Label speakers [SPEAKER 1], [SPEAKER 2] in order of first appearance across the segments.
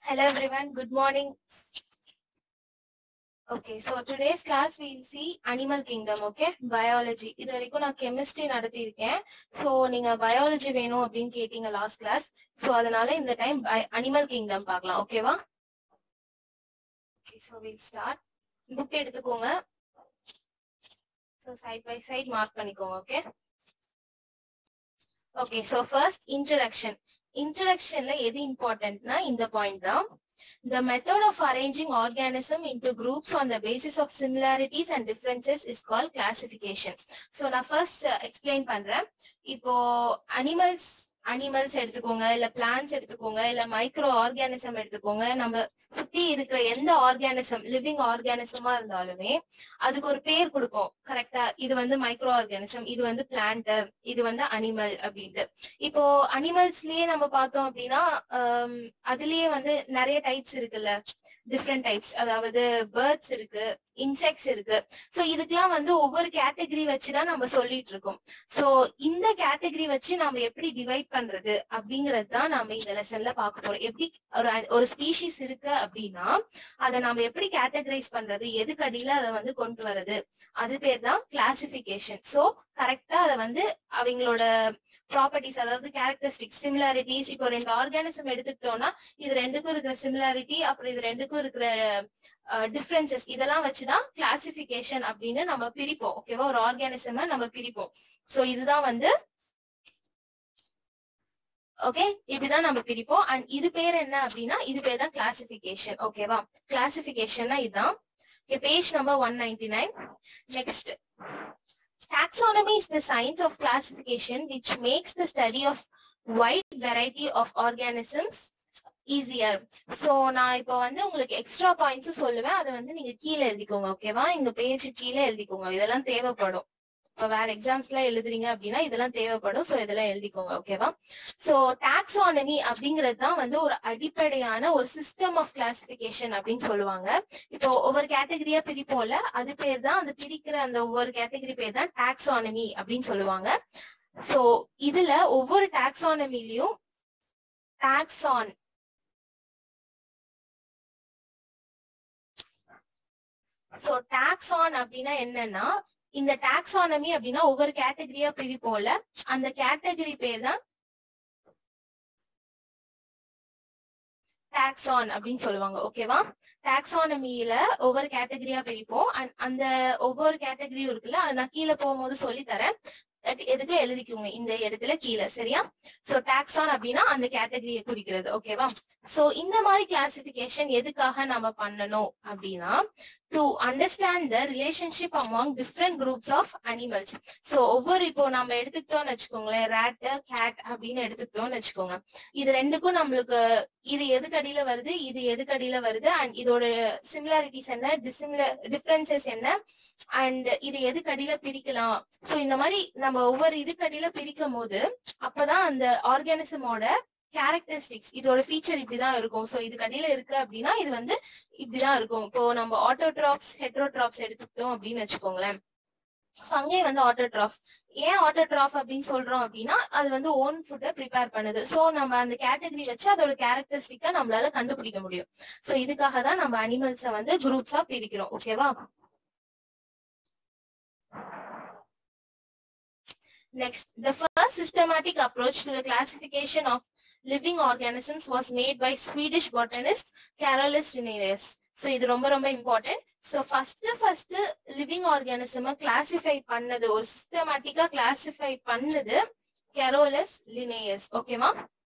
[SPEAKER 1] Hello everyone, good morning. Okay, so today's class we'll see animal kingdom, okay? Biology. இது வரைக்கும் நான் chemistry நடத்தியிருக்கேன். So நீங்க biology வேணும் அப்படின்னு கேட்டீங்க last class. So அதனால இந்த time animal kingdom பார்க்கலாம், ஓகேவா? Okay, so we'll start. Book எடுத்துக்கோங்க. So side by side mark பண்ணிக்கோங்க, okay? Okay, so first introduction. Introductionல எது importantனா இந்த point தான். The method of arranging organism into groups on the basis of similarities and differences is called classification. So நான் first explain பண்றேன். இப்போ animals எடுத்துக்கோங்க, இல்ல plants எடுத்துக்கோங்க, இல்ல micro organism எடுத்துக்கோங்க. நம்ம சுத்தி இருக்கிற எந்த organism, living organism இருந்தாலுமே அதுக்கு ஒரு பேர் கொடுப்போம். கரெக்டா? இது வந்து மைக்ரோ ஆர்கானிசம், இது வந்து பிளான்ட், இது வந்து அனிமல் அப்படின்ட்டு. இப்போ அனிமல்ஸ்லயே நம்ம பார்த்தோம் அப்படின்னா அதுலயே வந்து நிறைய டைப்ஸ் இருக்குல்ல, டிஃப்ரெண்ட் டைப்ஸ். அதாவது பேர்ட்ஸ் இருக்கு, இன்செக்ட்ஸ் இருக்கு. சோ இதுக்கெல்லாம் வந்து ஒவ்வொரு கேட்டகரி வச்சுதான் நம்ம சொல்லிட்டு இருக்கோம். சோ இந்த கேட்டகரி வச்சு நம்ம எப்படி டிவைட் பண்றது அப்படிங்கறது தான் நாம இந்த லெசன்ல பார்க்க போறோம். எப்படி ஒரு ஸ்பீஷிஸ் இருக்கு அப்படின்னா அதை நாம எப்படி கேட்டகரைஸ் பண்றது, எதுக்கு அடியில அதை வந்து கொண்டு வர்றது, அது பேர் தான் கிளாசிபிகேஷன். சோ கரெக்டா அதை வந்து அவங்களோட ப்ராப்பர்ட்டிஸ், அதாவது கேரக்டரிஸ்டிக்ஸ், சிமிலாரிட்டிஸ். இப்போ ரெண்டு ஆர்கானிசம் எடுத்துக்கிட்டோம்னா இது ரெண்டுக்கும் இருக்கிற சிமிலாரிட்டி, அப்புறம் இது ரெண்டுக்கும் இருக்கிற டிஃபரன்சஸ், இதெல்லாம் வச்சுதான் கிளாசிபிகேஷன் அப்படின்னு நம்ம பிரிப்போம். ஓகேவா? ஒரு ஆர்கானிசம் நம்ம பிரிப்போம். சோ இதுதான் வந்து ஓகே, இப்படிதான் நம்ம பிரிப்போம். அண்ட் இது பேர் என்ன அப்படின்னா இது பேர் தான் கிளாசிபிகேஷன். ஓகேவா? கிளாசிபிகேஷன் இதுதான். Page number 199. Next, taxonomy is the science of classification which makes the study of wide variety of organisms easier. So நான் இப்போ வந்து உங்களுக்கு எக்ஸ்ட்ரா பாயிண்ட்ஸ் சொல்லுவேன், அதை வந்து நீங்க கீழே எழுதிக்கோங்க. ஓகேவா? இந்த பேஜ் கீழே எழுதிக்கோங்க. இதெல்லாம் தேவைப்படும். இப்போ வேற எக்ஸாம்ஸ் எல்லாம் எழுதுறீங்க அப்படின்னா இதெல்லாம் தேவைப்படும். சோ இதெல்லாம் எழுதிக்கோங்க. ஓகேவா? சோ டாக்ஸானமி அப்படிங்கிறது தான் வந்து ஒரு அடிப்படையான ஒரு சிஸ்டம் ஆஃப் கிளாசிபிகேஷன் அப்படின்னு சொல்லுவாங்க. இப்போ ஒவ்வொரு கேட்டகரியா பிரிப்போம்ல, அது பேர் தான், அந்த பிரிக்கிற அந்த ஒவ்வொரு கேட்டகரி பேர் தான் டாக்ஸானமி அப்படின்னு சொல்லுவாங்க. சோ இதுல ஒவ்வொரு டாக்ஸானமிலையும் டாக்ஸான் டாக்ஸான் அப்படின்னா என்னன்னா, இந்த டாக்ஸானமி அப்படின்னா ஒவ்வொரு கேட்டகரியா பிரிப்போம்ல, அந்த கேட்டகரி பேர் தான் டாக்ஸான் அப்படின்னு சொல்லுவாங்க. ஓகேவா? டாக்ஸானமியில ஒவ்வொரு கேட்டகரியா பிரிப்போம். அந்த ஒவ்வொரு கேட்டகரியும் இருக்குல்ல, அதை நான் கீழே போகும்போது சொல்லி தரேன். எதுக்கு எழுதிக்குங்க இந்த இடத்துல கீழே, சரியா? சோ டாக்ஸான் அப்படின்னா அந்த கேட்டகரியை குறிக்கிறது. ஓகேவா? சோ இந்த மாதிரி கிளாசிபிகேஷன் எதுக்காக நம்ம பண்ணணும் அப்படின்னா, to understand the relationship among different groups of animals. So ஒவ்வொரு, இப்போ நம்ம எடுத்துக்கிட்டோம்னு வச்சுக்கோங்களேன், ரேட், கேட் அப்படின்னு எடுத்துக்கிட்டோம்னு வச்சுக்கோங்க. இது ரெண்டுக்கும் நம்மளுக்கு இது எதுக்கு அடியில வருது, இது எதுக்கு அடியில வருது, அண்ட் இதோட சிமிலாரிட்டிஸ் என்ன, டிஃபரன்சஸ் என்ன, அண்ட் இது எதுக்கு அடியில பிரிக்கலாம். சோ இந்த மாதிரி நம்ம ஒவ்வொரு இதுக்கு அடியில பிரிக்கும் போது அப்பதான் அந்த ஆர்கானிசமோட கேரக்டரிஸ்டிக்ஸ், இதோட ஃபீச்சர் இப்படிதான் இருக்கும். சோ இதுக்கு அடியில இருக்கு அப்படின்னா இது வந்து இப்படிதான் இருக்கும். இப்போ நம்ம ஆட்டோட்ராப்ஸ், ஹெட்ரோட்ராப்ஸ் எடுத்துக்கிட்டோம் அப்படின்னு வச்சுக்கோங்களேன். ஃபங்கை வந்து ஆட்டோட்ராஃப். ஏன் ஆட்டோட்ராஃப் அப்படின்னு சொல்றோம் அப்படின்னா அது வந்து ஓன் ஃபுட்டை ப்ரிப்பேர் பண்ணுது. சோ நம்ம அந்த கேட்டகரி வச்சு அதோட கேரக்டரிஸ்டிக்கா நம்மளால கண்டுபிடிக்க முடியும். சோ இதுக்காக தான் நம்ம அனிமல்ஸை வந்து குரூப்ஸா பிரிக்கிறோம். ஓகேவா? Next, the first systematic approach to the classification of living organisms was made by Swedish botanist Carolus Linnaeus. So இது ரொம்ப ரொம்ப important. So first living organism classify பண்ணது, ஒரு சிஸ்டமேட்டிக்கா கிளாசிஃபை பண்ணது கேரோலஸ் லினேயஸ். ஓகேவா?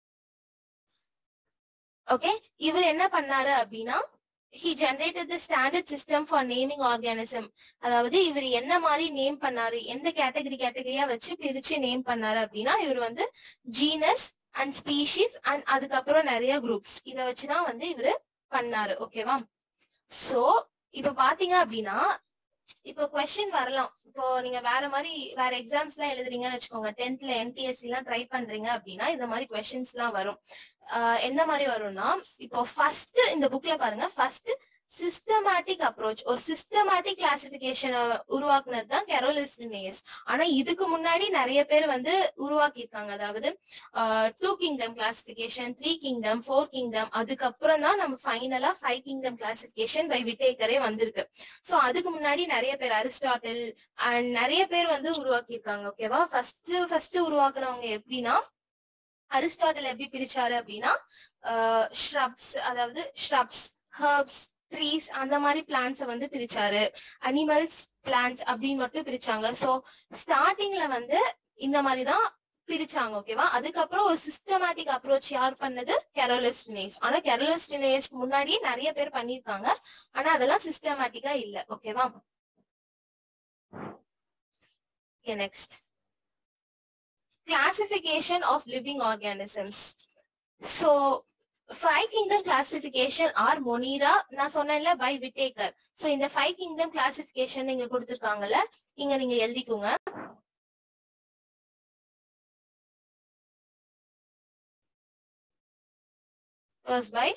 [SPEAKER 1] ஓகே, இவர் என்ன பண்ணாரு அப்படின்னா, he generated the standard system for naming organism. அதாவது இவர் என்ன மாதிரி நேம் பண்ணாரு, எந்த கேட்டகரியா வச்சு பிரிச்சு நேம் பண்ணாரு அப்படின்னா, இவர் வந்து ஜீனஸ் அண்ட் ஸ்பீஷிஸ் அண்ட் அதுக்கப்புறம் நிறைய குரூப்ஸ், இதை வச்சுதான் வந்து இவரு பண்ணாரு. ஓகேவா? சோ இப்ப பாத்தீங்க அப்படின்னா இப்போ கொஸ்டின் வரலாம். இப்போ நீங்க வேற மாதிரி வேற எக்ஸாம்ஸ் எல்லாம் எழுதுறீங்கன்னு வச்சுக்கோங்க, 10th NTSC எல்லாம் ட்ரை பண்றீங்க அப்படின்னா இந்த மாதிரி கொஸ்டின்ஸ் எல்லாம் வரும். எந்த மாதிரி வரும்னா, இப்போ ஃபர்ஸ்ட் இந்த புக்ல பாருங்க, ஃபர்ஸ்ட் சிஸ்டமேட்டிக் அப்ரோச், ஒரு சிஸ்டமேட்டிக் கிளாசிபிகேஷன் உருவாக்குனது தான் கெரோலிஸ் லினேயஸ். ஆனா இதுக்கு முன்னாடி நிறைய பேர் வந்து உருவாக்கி இருக்காங்க. அதாவது 2 கிங்டம் கிளாசிபிகேஷன், 3 கிங்டம், 4 கிங்டம், அதுக்கப்புறம் தான் நம்ம ஃபைனலா 5 கிங்டம் கிளாசிபிகேஷன் பை விட்டேக்கரே வந்திருக்கு. சோ அதுக்கு முன்னாடி நிறைய பேர் அரிஸ்டாட்டில் அண்ட் நிறைய பேர் வந்து உருவாக்கி இருக்காங்க. ஓகேவா? ஃபர்ஸ்ட் உருவாக்குனவங்க எப்படின்னா, அரிஸ்டாட்டில் எப்படி பிரிச்சாரு அப்படின்னா ஷ்ரப்ஸ், அதாவது ஷ்ரப்ஸ், ஹர்ப்ஸ், ட்ரீஸ் அந்த மாதிரி பிளான்ட்ஸை வந்து பிரிச்சாரு. அனிமல்ஸ், பிளான்ட்ஸ் அப்படின்னு மட்டும் பிரிச்சாங்க. சோ ஸ்டார்டிங்ல வந்து இந்த மாதிரிதான் பிரிச்சாங்க. ஓகேவா? அதுக்கப்புறம் ஒரு சிஸ்டமேட்டிக் அப்ரோச் யார் பண்ணது? Carolus Linnaeus. ஆனா கெரோலிஸ் லினேயஸ்க்கு முன்னாடி நிறைய பேர் பண்ணிருக்காங்க. ஆனா அதெல்லாம் சிஸ்டமேட்டிக்கா இல்ல. ஓகேவா? Next, classification of living organisms. So 5 kingdom classification are Monera, நான் சொன்னேன்ல, by Whittaker. So இந்த 5 kingdom classification நீங்க கொடுத்திருக்காங்கல்ல, இங்க நீங்க எழுதிக்கோங்க. Was by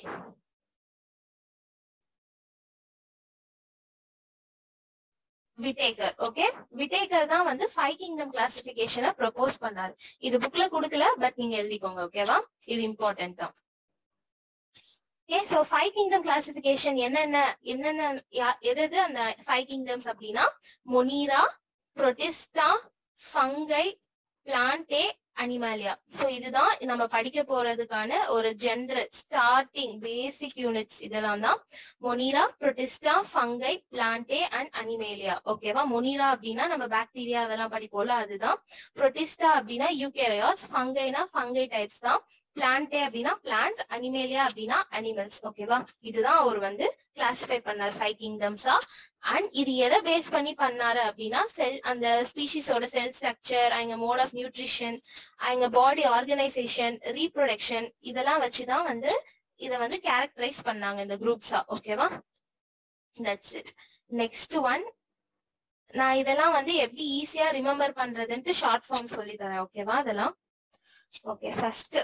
[SPEAKER 1] Whittaker. Okay, Whittaker தான் வந்து 5 kingdom classification ப்ரொபோஸ் பண்ணாரு. இது புக்ல கொடுக்கல, பட் நீங்க எழுதிக்கோங்க. ஓகேவா? இது இம்பார்ட்டன்ட் தான். ஓகே, சோ 5 கிங்டம் கிளாசிபிகேஷன் என்னென்ன எது அந்த 5 கிங்டம்ஸ் அப்படின்னா, Monera, Protista, Fungi, Plantae, Animalia. So இதுதான் நம்ம படிக்க போறதுக்கான ஒரு ஜெனரல் ஸ்டார்டிங் பேசிக் யூனிட்ஸ். இதெல்லாம் தான் Monera, Protista, Fungi, Plantae and Animalia. ஓகேவா? மொனீரா அப்படின்னா நம்ம பாக்டீரியா அதெல்லாம் படிப்போம்ல, அதுதான். புரோட்டிஸ்டா அப்படின்னா யூகேரியாட்ஸ், ஃபங்கைனா ஃபங்கை டைப்ஸ் தான், பிளான்டே அப்படின்னா பிளான்ட்ஸ், அனிமேலியா அப்படின்னா அனிமல்ஸ். ஓகேவா? இதுதான் அவர் வந்து கிளாசிஃபை பண்ணார் 5 கிங்டம்ஸா. அண்ட் இது எதை பேஸ் பண்ணி பண்ணாரு அப்படின்னா, செல், அந்த ஸ்பீஷிஸோட செல் ஸ்ட்ரக்சர், அவங்க மோட் ஆஃப் நியூட்ரிஷன், அவங்க பாடி ஆர்கனைசேஷன், ரீப்ரொடக்ஷன், இதெல்லாம் வச்சுதான் வந்து இதை வந்து கேரக்டரைஸ் பண்ணாங்க இந்த குரூப்ஸா. ஓகேவா? That's it. நெக்ஸ்ட் ஒன், நான் இதெல்லாம் வந்து எப்படி ஈஸியா ரிமெம்பர் பண்றதுன்ட்டு ஷார்ட் ஃபார்ம் சொல்லி தரேன். ஓகேவா? அதெல்லாம் ஓகே. ஃபர்ஸ்ட்,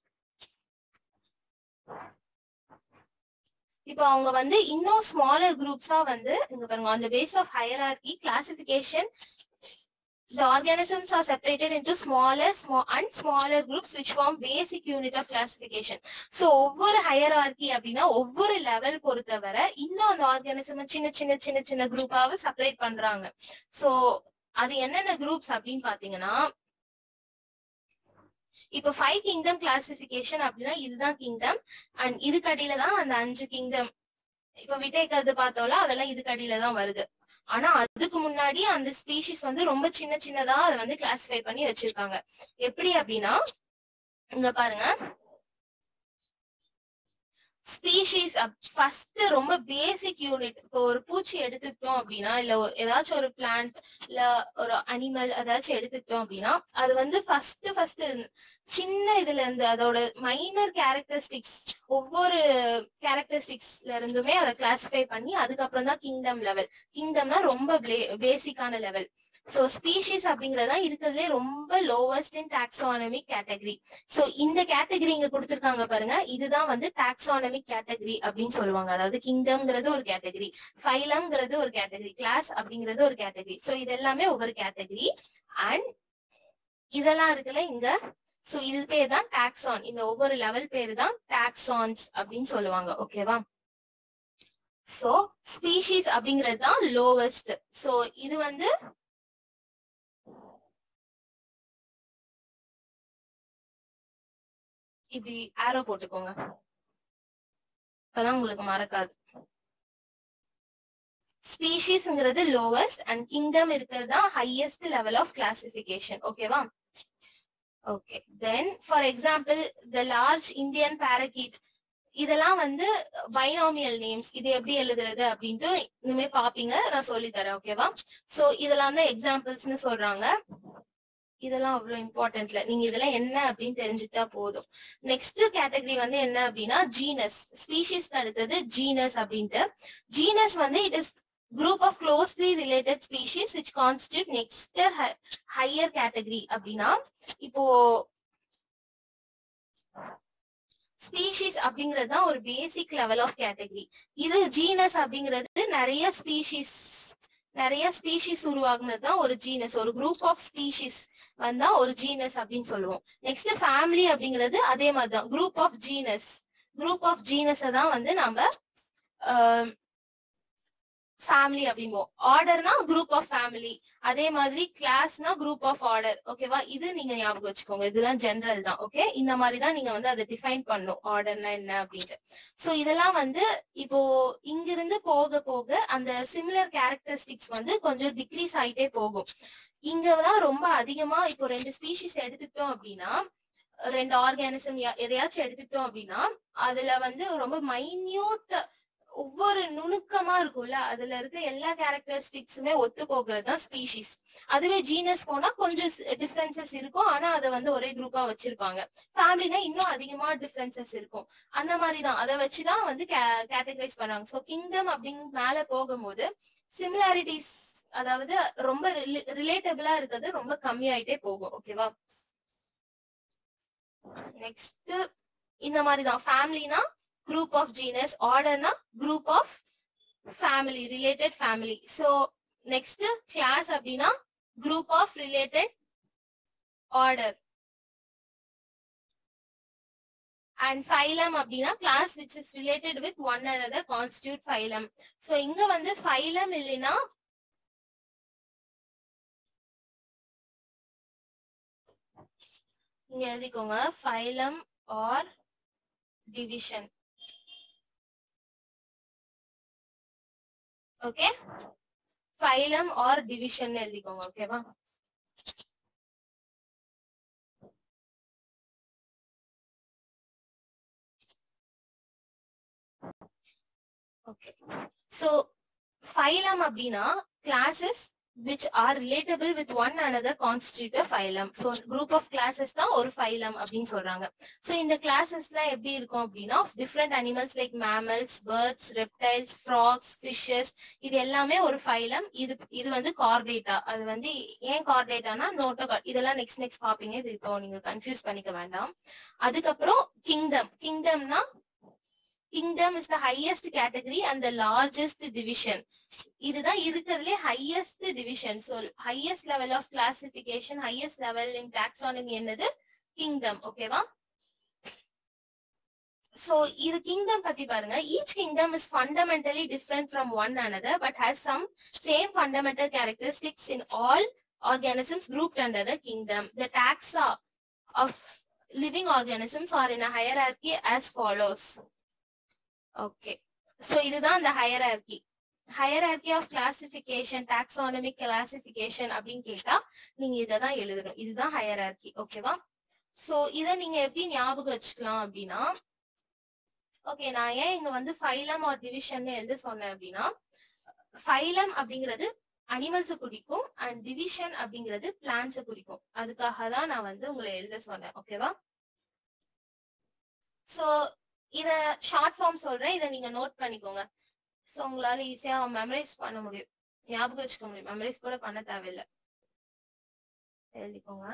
[SPEAKER 1] இப்போ அவங்க வந்து இன்னும் ஸ்மாலர் குரூப்ஸா வந்து இங்க பாருங்க, on the base of hierarchy classification the organisms are separated into smaller and smaller groups which form basic unit of classification. So ஒவ்வொரு hierarchy அப்படின்னா ஒவ்வொரு லெவல் பொறுத்தவரை இன்னும் அந்த ஆர்கானிசம் சின்ன சின்ன சின்ன சின்ன குரூப்பாவை செப்பரேட் பண்றாங்க. சோ அது என்னென்ன குரூப்ஸ் அப்படின்னு பாத்தீங்கன்னா, இப்போ 5 கிங்டம் கிளாசிபிகேஷன் அப்படின்னா இதுதான் கிங்டம், அண்ட் இதுக்கு அடியில தான் அந்த 5 கிங்டம். இப்ப விட்டேக்கர் பார்த்தோம்ல, அதெல்லாம் இதுக்கு அடியில தான் வருது. ஆனா அதுக்கு முன்னாடி அந்த ஸ்பீஷிஸ் வந்து ரொம்ப சின்ன சின்னதா அதை வந்து கிளாசிஃபை பண்ணி வச்சிருக்காங்க. எப்படி அப்படின்னா, இங்க பாருங்க, ஸ்பீஷிஸ் ஃபர்ஸ்ட் ரொம்ப பேசிக் யூனிட். இப்போ ஒரு பூச்சி எடுத்துக்கிட்டோம் அப்படின்னா, இல்ல ஏதாச்சும் ஒரு பிளான்ட் இல்ல ஒரு அனிமல் ஏதாச்சும் எடுத்துக்கிட்டோம் அப்படின்னா, அது வந்து ஃபர்ஸ்ட் சின்ன இதுல இருந்து அதோட மைனர் கேரக்டரிஸ்டிக்ஸ், ஒவ்வொரு கேரக்டரிஸ்டிக்ஸ்ல இருந்துமே அதை கிளாசிஃபை பண்ணி அதுக்கப்புறம் தான் கிங்டம் லெவல். கிங்டம்னா ரொம்ப பேசிக்கான லெவல். சோ ஸ்பீஷிஸ் அப்படிங்கறதா இருக்கிறதுலே ரொம்ப lowest in taxonomic category. So இந்த கேட்டகரி இங்க கொடுத்திருக்காங்க பாருங்க, இதுதான் வந்து டாக்ஸானமிக் கேட்டகரி அப்படின்னு சொல்லுவாங்க. அதாவது கிங்டம்ங்கிறது ஒரு கேட்டகரி, ஃபைலம்ங்கிறது ஒரு கேட்டகரி, கிளாஸ் அப்படிங்கிறது ஒரு கேட்டகரி. சோ இது எல்லாமே ஒவ்வொரு கேட்டகரி. அண்ட் இதெல்லாம் இருக்குல்ல இங்க, சோ இது பேர் தான் டாக்ஸான். இந்த ஒவ்வொரு லெவல் பேரு தான் டாக்ஸான்ஸ் அப்படின்னு சொல்லுவாங்க. ஓகேவா? சோ ஸ்பீஷிஸ் அப்படிங்கிறது தான் லோவஸ்ட். சோ இது வந்து இப்படி ஆரோ போட்டுக்கோங்க, அப்பதான் உங்களுக்கு மறக்காது. ஸ்பீஷிஸ்ங்கிறது லோவஸ்ட் அண்ட் கிங்டம் இருக்கிறது தான் ஹையஸ்ட் லெவல் ஆஃப் கிளாசிபிகேஷன். ஓகேவா? Okay. Then for example the large Indian parakeet, இதெல்லாம் வந்து பைனாமியல் நேம்ஸ். இது எப்படி எழுதுறது அப்படின்ட்டு இனிமே பாப்பீங்க, நான் சொல்லி தரேன். ஓகேவா? சோ இதெல்லாம் தான் எக்ஸாம்பிள்ஸ்னு சொல்றாங்க. இதெல்லாம் அவ்வளவு இம்பார்ட்டன்ட் இல்ல, நீங்க இதெல்லாம் என்ன அப்படின்னு தெரிஞ்சுட்டா போதும். நெக்ஸ்ட் கேட்டகரி வந்து என்ன அப்படின்னா ஜீனஸ். ஸ்பீஷிஸ் அடுத்தது ஜீனஸ் அப்படின்ட்டு. ஜீனஸ் வந்து it is group of closely related species which constitute next higher category அப்படின்னா, இப்போ ஸ்பீஷிஸ் அப்படிங்கிறது தான் ஒரு பேசிக் லெவல் ஆஃப் கேட்டகரி. இது ஜீனஸ் அப்படிங்கிறது நிறைய ஸ்பீஷிஸ் உருவாக்குனது தான் ஒரு ஜீனஸ். ஒரு குரூப் ஆஃப் ஸ்பீஷிஸ் வந்தா ஒரு ஜீனஸ் அப்படின்னு சொல்லுவோம். நெக்ஸ்ட் ஃபேமிலி அப்படிங்கிறது அதே மாதிரிதான், குரூப் ஆஃப் ஜீனஸ் தான் வந்து நம்ம ஃபேமிலி அப்படிம்போம். ஆர்டர்னா குரூப் ஆஃப் ஃபேமிலி, அதே மாதிரி கிளாஸ்னா குரூப் ஆஃப் ஆர்டர். ஓகேவா, இது நீங்க ஞாபகம் வச்சுக்கோங்க. இதெல்லாம் ஜெனரல் தான். ஓகே, இந்த மாதிரி தான் நீங்க வந்து அதை டிஃபைன் பண்ணும் ஆர்டர்னா என்ன அப்படின்ட்டு. சோ இதெல்லாம் வந்து இப்போ இங்கிருந்து போக போக அந்த சிமிலர் கேரக்டரிஸ்டிக்ஸ் வந்து கொஞ்சம் டிக்ரீஸ் ஆயிட்டே போகும். இங்கதான் ரொம்ப அதிகமா இப்போ 2 ஸ்பீஷிஸ் எடுத்துக்கிட்டோம் அப்படின்னா, 2 ஆர்கானிசம் எதையாச்சும் எடுத்துக்கிட்டோம் அப்படின்னா, அதுல வந்து ரொம்ப மைன்யூட் ஒவ்வொரு நுணுக்கமா இருக்கும்ல, அதுல இருக்க எல்லா கேரக்டரிஸ்டிக்ஸுமே ஒத்து போகிறதுதான் ஸ்பீஷிஸ். அதுவே ஜீனஸ் போனா கொஞ்சம் டிஃபரன்சஸ் இருக்கும், ஆனா அதை வந்து ஒரே குரூப்பா வச்சிருப்பாங்க. ஃபேமிலினா இன்னும் அதிகமா டிஃபரன்சஸ் இருக்கும். அந்த மாதிரிதான் அதை வச்சுதான் வந்து கேட்டகரைஸ் பண்றாங்க. சோ கிங்டம் அப்படின்னு மேல போகும்போது சிமிலாரிட்டிஸ், அதாவது ரொம்ப ரிலேட்டபிளா இருக்கிறது ரொம்ப கம்மியாயிட்டே போகும். ஓகேவா, நெக்ஸ்ட் இந்த மாதிரிதான் ஃபேமிலினா group of genus, order na group of family, related family. So next class abdina group of related order, and phylum abdina class which is related with one another constitute phylum. So inga vandu phylum illina inga edhikonga phylum or division. Okay, phylum or division எழுதிக்கோங்க. ஓகேவா, okay. So phylum அப்படின்னா classes which are relatable with one another constitute a phylum. So group of classes தான் ஒரு phylum அப்படின்னு சொல்றாங்க. So இந்த கிளாஸஸ்லாம் எப்படி இருக்கும் அப்படின்னா, different animals like mammals, birds, reptiles, frogs, fishes, இது எல்லாமே ஒரு phylum. இது வந்து chordata. அது வந்து ஏன் chordataனா notochord, இதெல்லாம் நெக்ஸ்ட் பாப்பீங்க. இது இப்போ நீங்க கன்ஃபியூஸ் பண்ணிக்க வேண்டாம். அதுக்கப்புறம் kingdomனா kingdom is the highest category and the largest division. இதுதான் இருக்கிறதுலே highest division. So highest level of classification, highest level in taxonomy என்னது, kingdom. ஓகேவா, so இது kingdom பத்தி பாருங்க. Each kingdom is fundamentally different from one another but has some same fundamental characteristics in all organisms grouped under the kingdom. The taxa of living organisms are in a hierarchy as follows. Okay, so இதுதான் the hierarchy of classification, taxonomic classification அப்படின்னு கேட்டா நீங்க இததான் எழுதணும். இதுதான் hierarchy. ஓகேவா, so இத நீங்க எப்படி ஞாபகம் வச்சுக்கலாம் அப்படின்னா, ஓகே, நான் ஏன் இங்க வந்து phylum or division எழுத சொன்னேன் அப்படின்னா, phylum அப்படிங்கிறது அனிமல்ஸ் குறிக்கும் அண்ட் டிவிஷன் அப்படிங்கிறது பிளான்ஸ் குறிக்கும். அதுக்காக தான் நான் வந்து உங்களை எழுத சொன்னேன். ஓகேவா, சோ இத ஷார்ட் ஃபார்ம் சொல்றேன், இத நீங்க நோட் பண்ணிக்கோங்க. சோ உங்களால ஈஸியா மெமரைஸ் பண்ண முடியும், ஞாபகம் வச்சுக்க முடியும். மெமரைஸ் கூட பண்ண தேவையில்லை, எழுதிக்கோங்க.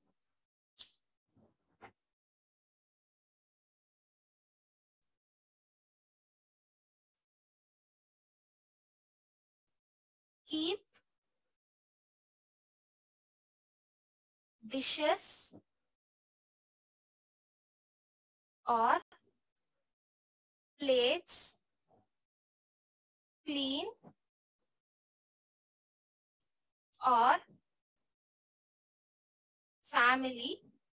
[SPEAKER 1] Keep dishes or plates clean or family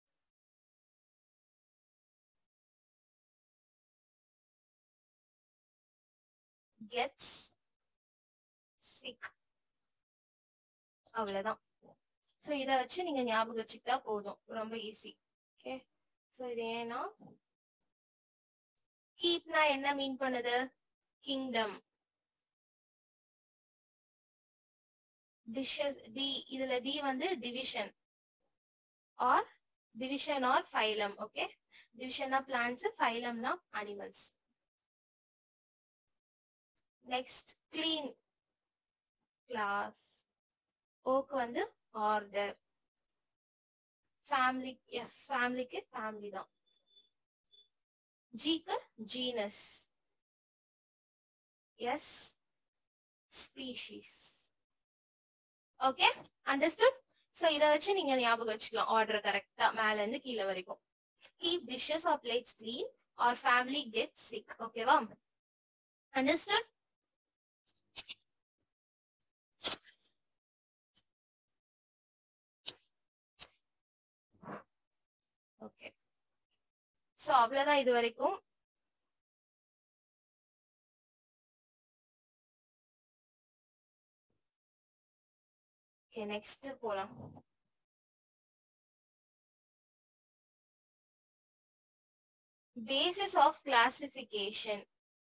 [SPEAKER 1] gets sick. அவ்வளவுதான். சோ இத வச்சு நீங்க ஞாபகம் வச்சுக்கிட்டா போதும், ரொம்ப ஈஸி. ஓகே, சோ இது ஏன்னா கீப்னா என்ன மீன் பண்ணுது, கிங்டம். டிஷஸ் டி, இதுல டி வந்து டிவிஷன் ஆர் ஃபைலம். ஓகே, டிவிஷன்னா பிளான்ட்ஸ், ஃபைலம்னா அனிமல்ஸ். நெக்ஸ்ட் கிளீன் கிளாஸ், ஓக்கு வந்து ஆர்டர், ஃபேமிலிக்கு ஃபேமிலி தான். G-க்கு genus. S, species. Okay, understood? So இத வச்சு நீங்க ஞாபகம் வச்சுக்கலாம் ஆர்டர் கரெக்ட்டா மேல இருந்து கீழ வரைக்கும். Keep dishes or plates clean or family gets sick. Okay வா? Understood? Okay. So அவ்வளவுதான் இது வரைக்கும். Okay, next போலாம். Basis of classification.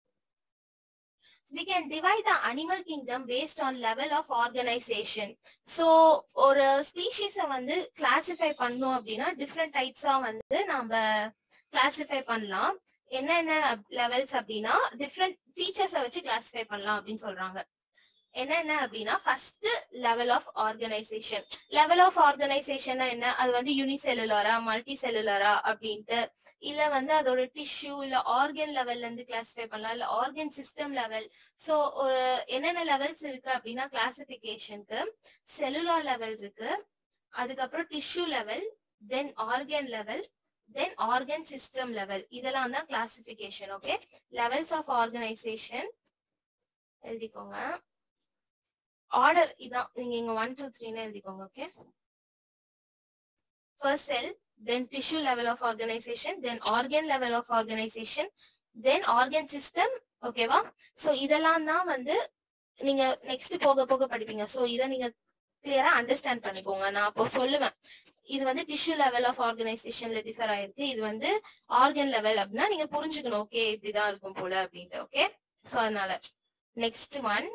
[SPEAKER 1] We can divide the animal kingdom based on level of organization. So ஒரு species வந்து classify பண்ணோம் அப்படின்னா different types வந்து நாம classify பண்ணலாம். என்னென்ன levels அப்படின்னா different features வச்சு classify பண்ணலாம் அப்படின்னு சொல்றாங்க. என்னென்ன அப்படின்னா first level of organisation. Level of organisation என்ன, அது வந்து யூனிசெல்லுலாரா மல்டி செல்லுலாரா அப்படின்ட்டு, இல்ல வந்து அதோட டிஷ்யூ இல்ல ஆர்கன் லெவல்ல இருந்து கிளாசிஃபை பண்ணலாம், இல்ல ஆர்கன் சிஸ்டம் லெவல். சோ ஒரு என்னென்ன லெவல்ஸ் இருக்கு அப்படின்னா கிளாசிபிகேஷனுக்கு செல்லுலார் லெவல் இருக்கு, அதுக்கப்புறம் tissue level, then organ level, then organ system level. இதெல்லாம் தான் classification. Okay, levels of organisation எழுதிக்கோங்க. ஆர்டர் இதான், நீங்க இங்க 1 2 3 எழுதிக்கோங்க. Okay, first cell, then tissue level of organisation, then organ level of organisation, then organ system. ஓகேவா? சோ இதெல்லாம் தான் வந்து நீங்க நெக்ஸ்ட் போக போக படிப்பீங்க. சோ இத நீங்க கிளியரா அண்டர்ஸ்டாண்ட் பண்ணிக்கோங்க. நான் அப்போ சொல்லுவேன் இது வந்து டிஷ்யூ லெவல் ஆஃப் ஆர்கனைசேஷன்ல டிஃபர் ஆயிருக்கு, இது வந்து ஆர்கன் லெவல் அப்படின்னா நீங்க புரிஞ்சுக்கணும். ஓகே, இப்படிதான் இருக்கும் போல அப்படின்ட்டு. ஓகே, சோ அதனால next one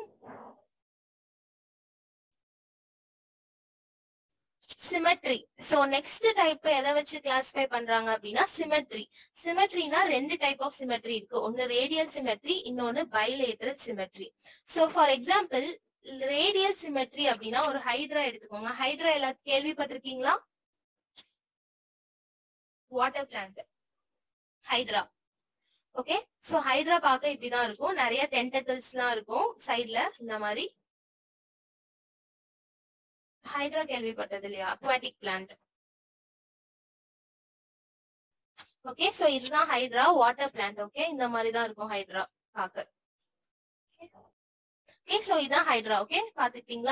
[SPEAKER 1] symmetry. So next type எதை வச்சு கிளாசிஃபை பண்றாங்க அப்படின்னா சிமெட்ரி. சிமெட்ரினா ரெண்டு டைப் ஆஃப் சிமெட்ரி இருக்கு, ஒன்னு ரேடியல் சிமெட்ரி, இன்னொன்னு bilateral symmetry. So for example radial symmetry அப்படின்னா ஒரு ஹைட்ரா எடுத்துக்கோங்க. ஹைட்ரா எல்லாம் கேள்விப்பட்டிருக்கீங்களா? Water plant hydra. Okay, so hydra பார்க்க இப்படிதான் இருக்கும், நிறைய டென்டக்கிள்ஸ் எல்லாம் இருக்கும் சைட்ல இந்த மாதிரி. ஹைட்ரா கேள்விப்பட்டது இல்லையா? Aquatic plant. ஓகே, சோ இதுதான் ஹைட்ரா, வாட்டர் பிளான்ட். ஓகே, இந்த மாதிரி தான் இருக்கும் ஹைட்ரா பார்க்க. ஓகே, சோ இதுதான் ஹைட்ரா. ஓகே, பாத்துக்கிட்டீங்களா?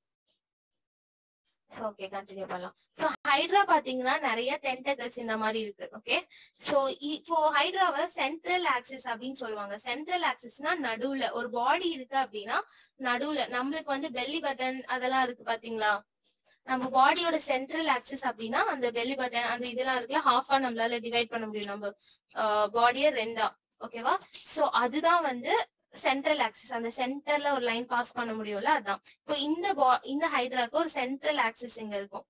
[SPEAKER 1] சோ ஓகே, கண்டினியூ பண்ணலாம். சோ ஹைட்ரா பாத்தீங்கன்னா நிறைய டென்டக்கிள்ஸ் இந்த மாதிரி இருக்கு. ஓகே, சோ இப்போ ஹைட்ராவை சென்ட்ரல் ஆக்சிஸ் அப்படின்னு சொல்லுவாங்க. சென்ட்ரல் ஆக்சிஸ்னா நடுவுல ஒரு பாடி இருக்கு அப்படின்னா நடுவுல நம்மளுக்கு வந்து பெல்லி பட்டன் அதெல்லாம் இருக்கு பாத்தீங்களா? நம்ம பாடியோட சென்ட்ரல் ஆக்சிஸ் அப்படின்னா அந்த பெல்லி பட்டன் அந்த இதெல்லாம் இருக்குல்ல, ஹாஃபா நம்மளால டிவைட் பண்ண முடியும் நம்ம பாடிய ரெண்டா. ஓகேவா? சோ அதுதான் வந்து சென்ட்ரல் ஆக்சிஸ். அந்த சென்டர்ல ஒரு லைன் பாஸ் பண்ண முடியும்ல, அதான். இப்போ இந்த ஹைட்ராக்கு ஒரு சென்ட்ரல் ஆக்சிஸ் இங்க இருக்கும்.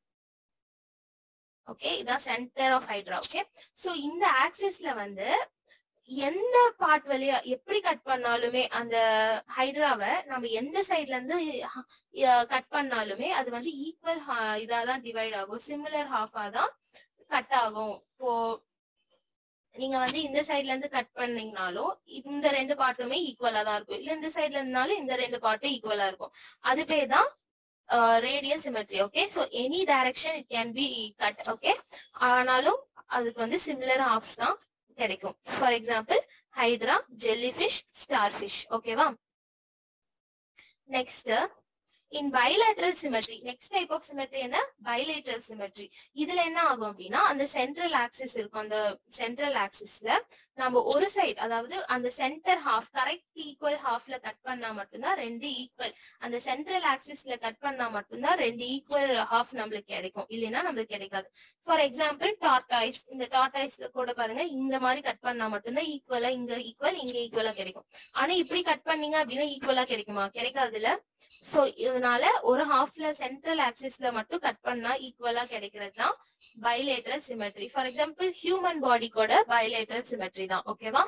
[SPEAKER 1] ஓகே, இதான் centre of hydra. Okay, so இந்த ஆக்சிஸ்ல வந்து எந்த பார்ட் வழியா எப்படி கட் பண்ணாலுமே அந்த ஹைட்ராவை நம்ம எந்த சைட்ல இருந்து கட் பண்ணாலுமே அது வந்து ஈக்குவல் இதாதான் டிவைட் ஆகும், சிமிலர் ஹாஃபா தான் கட் ஆகும். இப்போ நீங்க வந்து இந்த சைட்ல இருந்து கட் பண்ணீங்கனாலும் இந்த ரெண்டு பார்ட்டுமே ஈக்குவலா தான் இருக்கும், இல்ல இந்த சைட்ல இருந்தாலும் இந்த ரெண்டு பார்ட்டும் ஈக்குவலா இருக்கும். அது பேர் தான் radial symmetry. Okay, so any direction it can be cut. Okay, ஆனாலும் அதுக்கு வந்து சிமிலர் ஹாஃப்ஸ் தான் கிடைக்கும். For example hydra, jellyfish, starfish. ஓகேவா? Next in bilateral symmetry, next type of symmetry என்ன? bilateral symmetry. இதுல என்ன ஆகும் அப்படின்னா அந்த சென்ட்ரல் ஆக்சிஸ் இருக்கும், அந்த சென்ட்ரல் ஆக்சிஸ்ல நம்ம ஒரு சைடு, அதாவது அந்த சென்டர் ஹாஃப் கரெக்ட் ஈக்குவல் ஹாஃப்ல கட் பண்ணா மட்டும்தான் ரெண்டு ஈக்குவல், அந்த சென்ட்ரல் ஆக்சிஸ்ல கட் பண்ணா மட்டும்தான் ரெண்டு ஈக்குவல் ஹாஃப் நம்மளுக்கு கிடைக்கும், இல்லைன்னா நம்மளுக்கு கிடைக்காது. ஃபார் எக்ஸாம்பிள் டார்டாய்ஸ், இந்த டார்டாய்ஸ் கூட பாருங்க இந்த மாதிரி கட் பண்ணா மட்டும்தான் ஈக்குவலா இங்க ஈக்குவல் இங்க ஈக்குவலா கிடைக்கும். ஆனா இப்படி கட் பண்ணீங்க அப்படின்னா ஈக்குவலா கிடைக்குமா? கிடைக்காது இல்ல. சோ இதனால ஒரு ஹாஃப்ல சென்ட்ரல் ஆக்சிஸ்ல மட்டும் கட் பண்ணா ஈக்குவலா கிடைக்கிறது தான் bilateral symmetry. For example human body கூட பைலேட்டரல் சிமெட்ரி தான். ஓகேவா?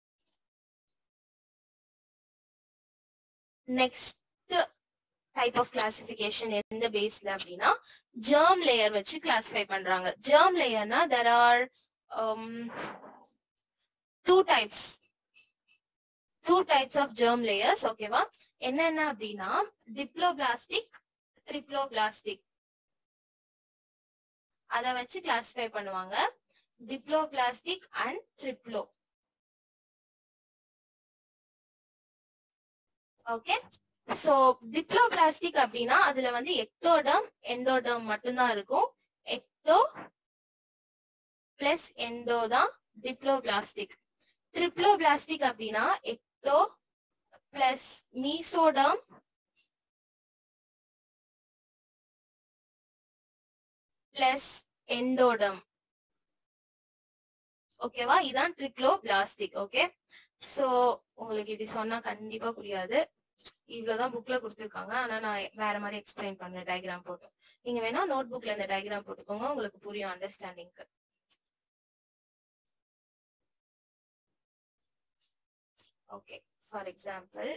[SPEAKER 1] நெக்ஸ்ட் டைப் ஆஃப் கிளாசிபிகேஷன் எந்த பேஸ்ல அப்படின்னா ஜெர்ம் லேயர் வச்சு கிளாசிஃபை பண்றாங்க. ஜெர்ம் லேயர்னா there are two types of germ layers. ஓகேவா? என்னென்ன அப்படின்னா டிப்ளோபிளாஸ்டிக், ட்ரிப்ளோபிளாஸ்டிக். அத வச்சு கிளாசிஃபை பண்ணுவாங்க. Diploblastic and triplo. Okay. So diploblastic அப்படின்னா அதுல வந்து எக்டோடர்ம், எண்டோடர்ம் மட்டும்தான் இருக்கும். எக்டோ பிளஸ் எண்டோ தான் டிப்ளோபிளாஸ்டிக். ட்ரிப்ளோபிளாஸ்டிக் அப்படின்னா ecto plus mesoderm plus endoderm. ஓகேவா? இதான் ட்ரிப்ளோபிளாஸ்டிக். ஓகே. சோ உங்களுக்கு இப்படி சொன்னா கண்டிப்பா புரியாது. இவ்வளவுதான் புக்ல கொடுத்திருக்காங்க. ஆனா நான் வேற மாதிரி எக்ஸ்பிளைன் பண்றேன் டயக்ராம் போட்டு. நீங்க வேணா நோட் புக்ல இந்த டயக்ராம் போட்டுக்கோங்க, உங்களுக்கு புரியும் அண்டர்ஸ்டாண்டிங்க்கு. ஓகே. ஃபார் எக்ஸாம்பிள்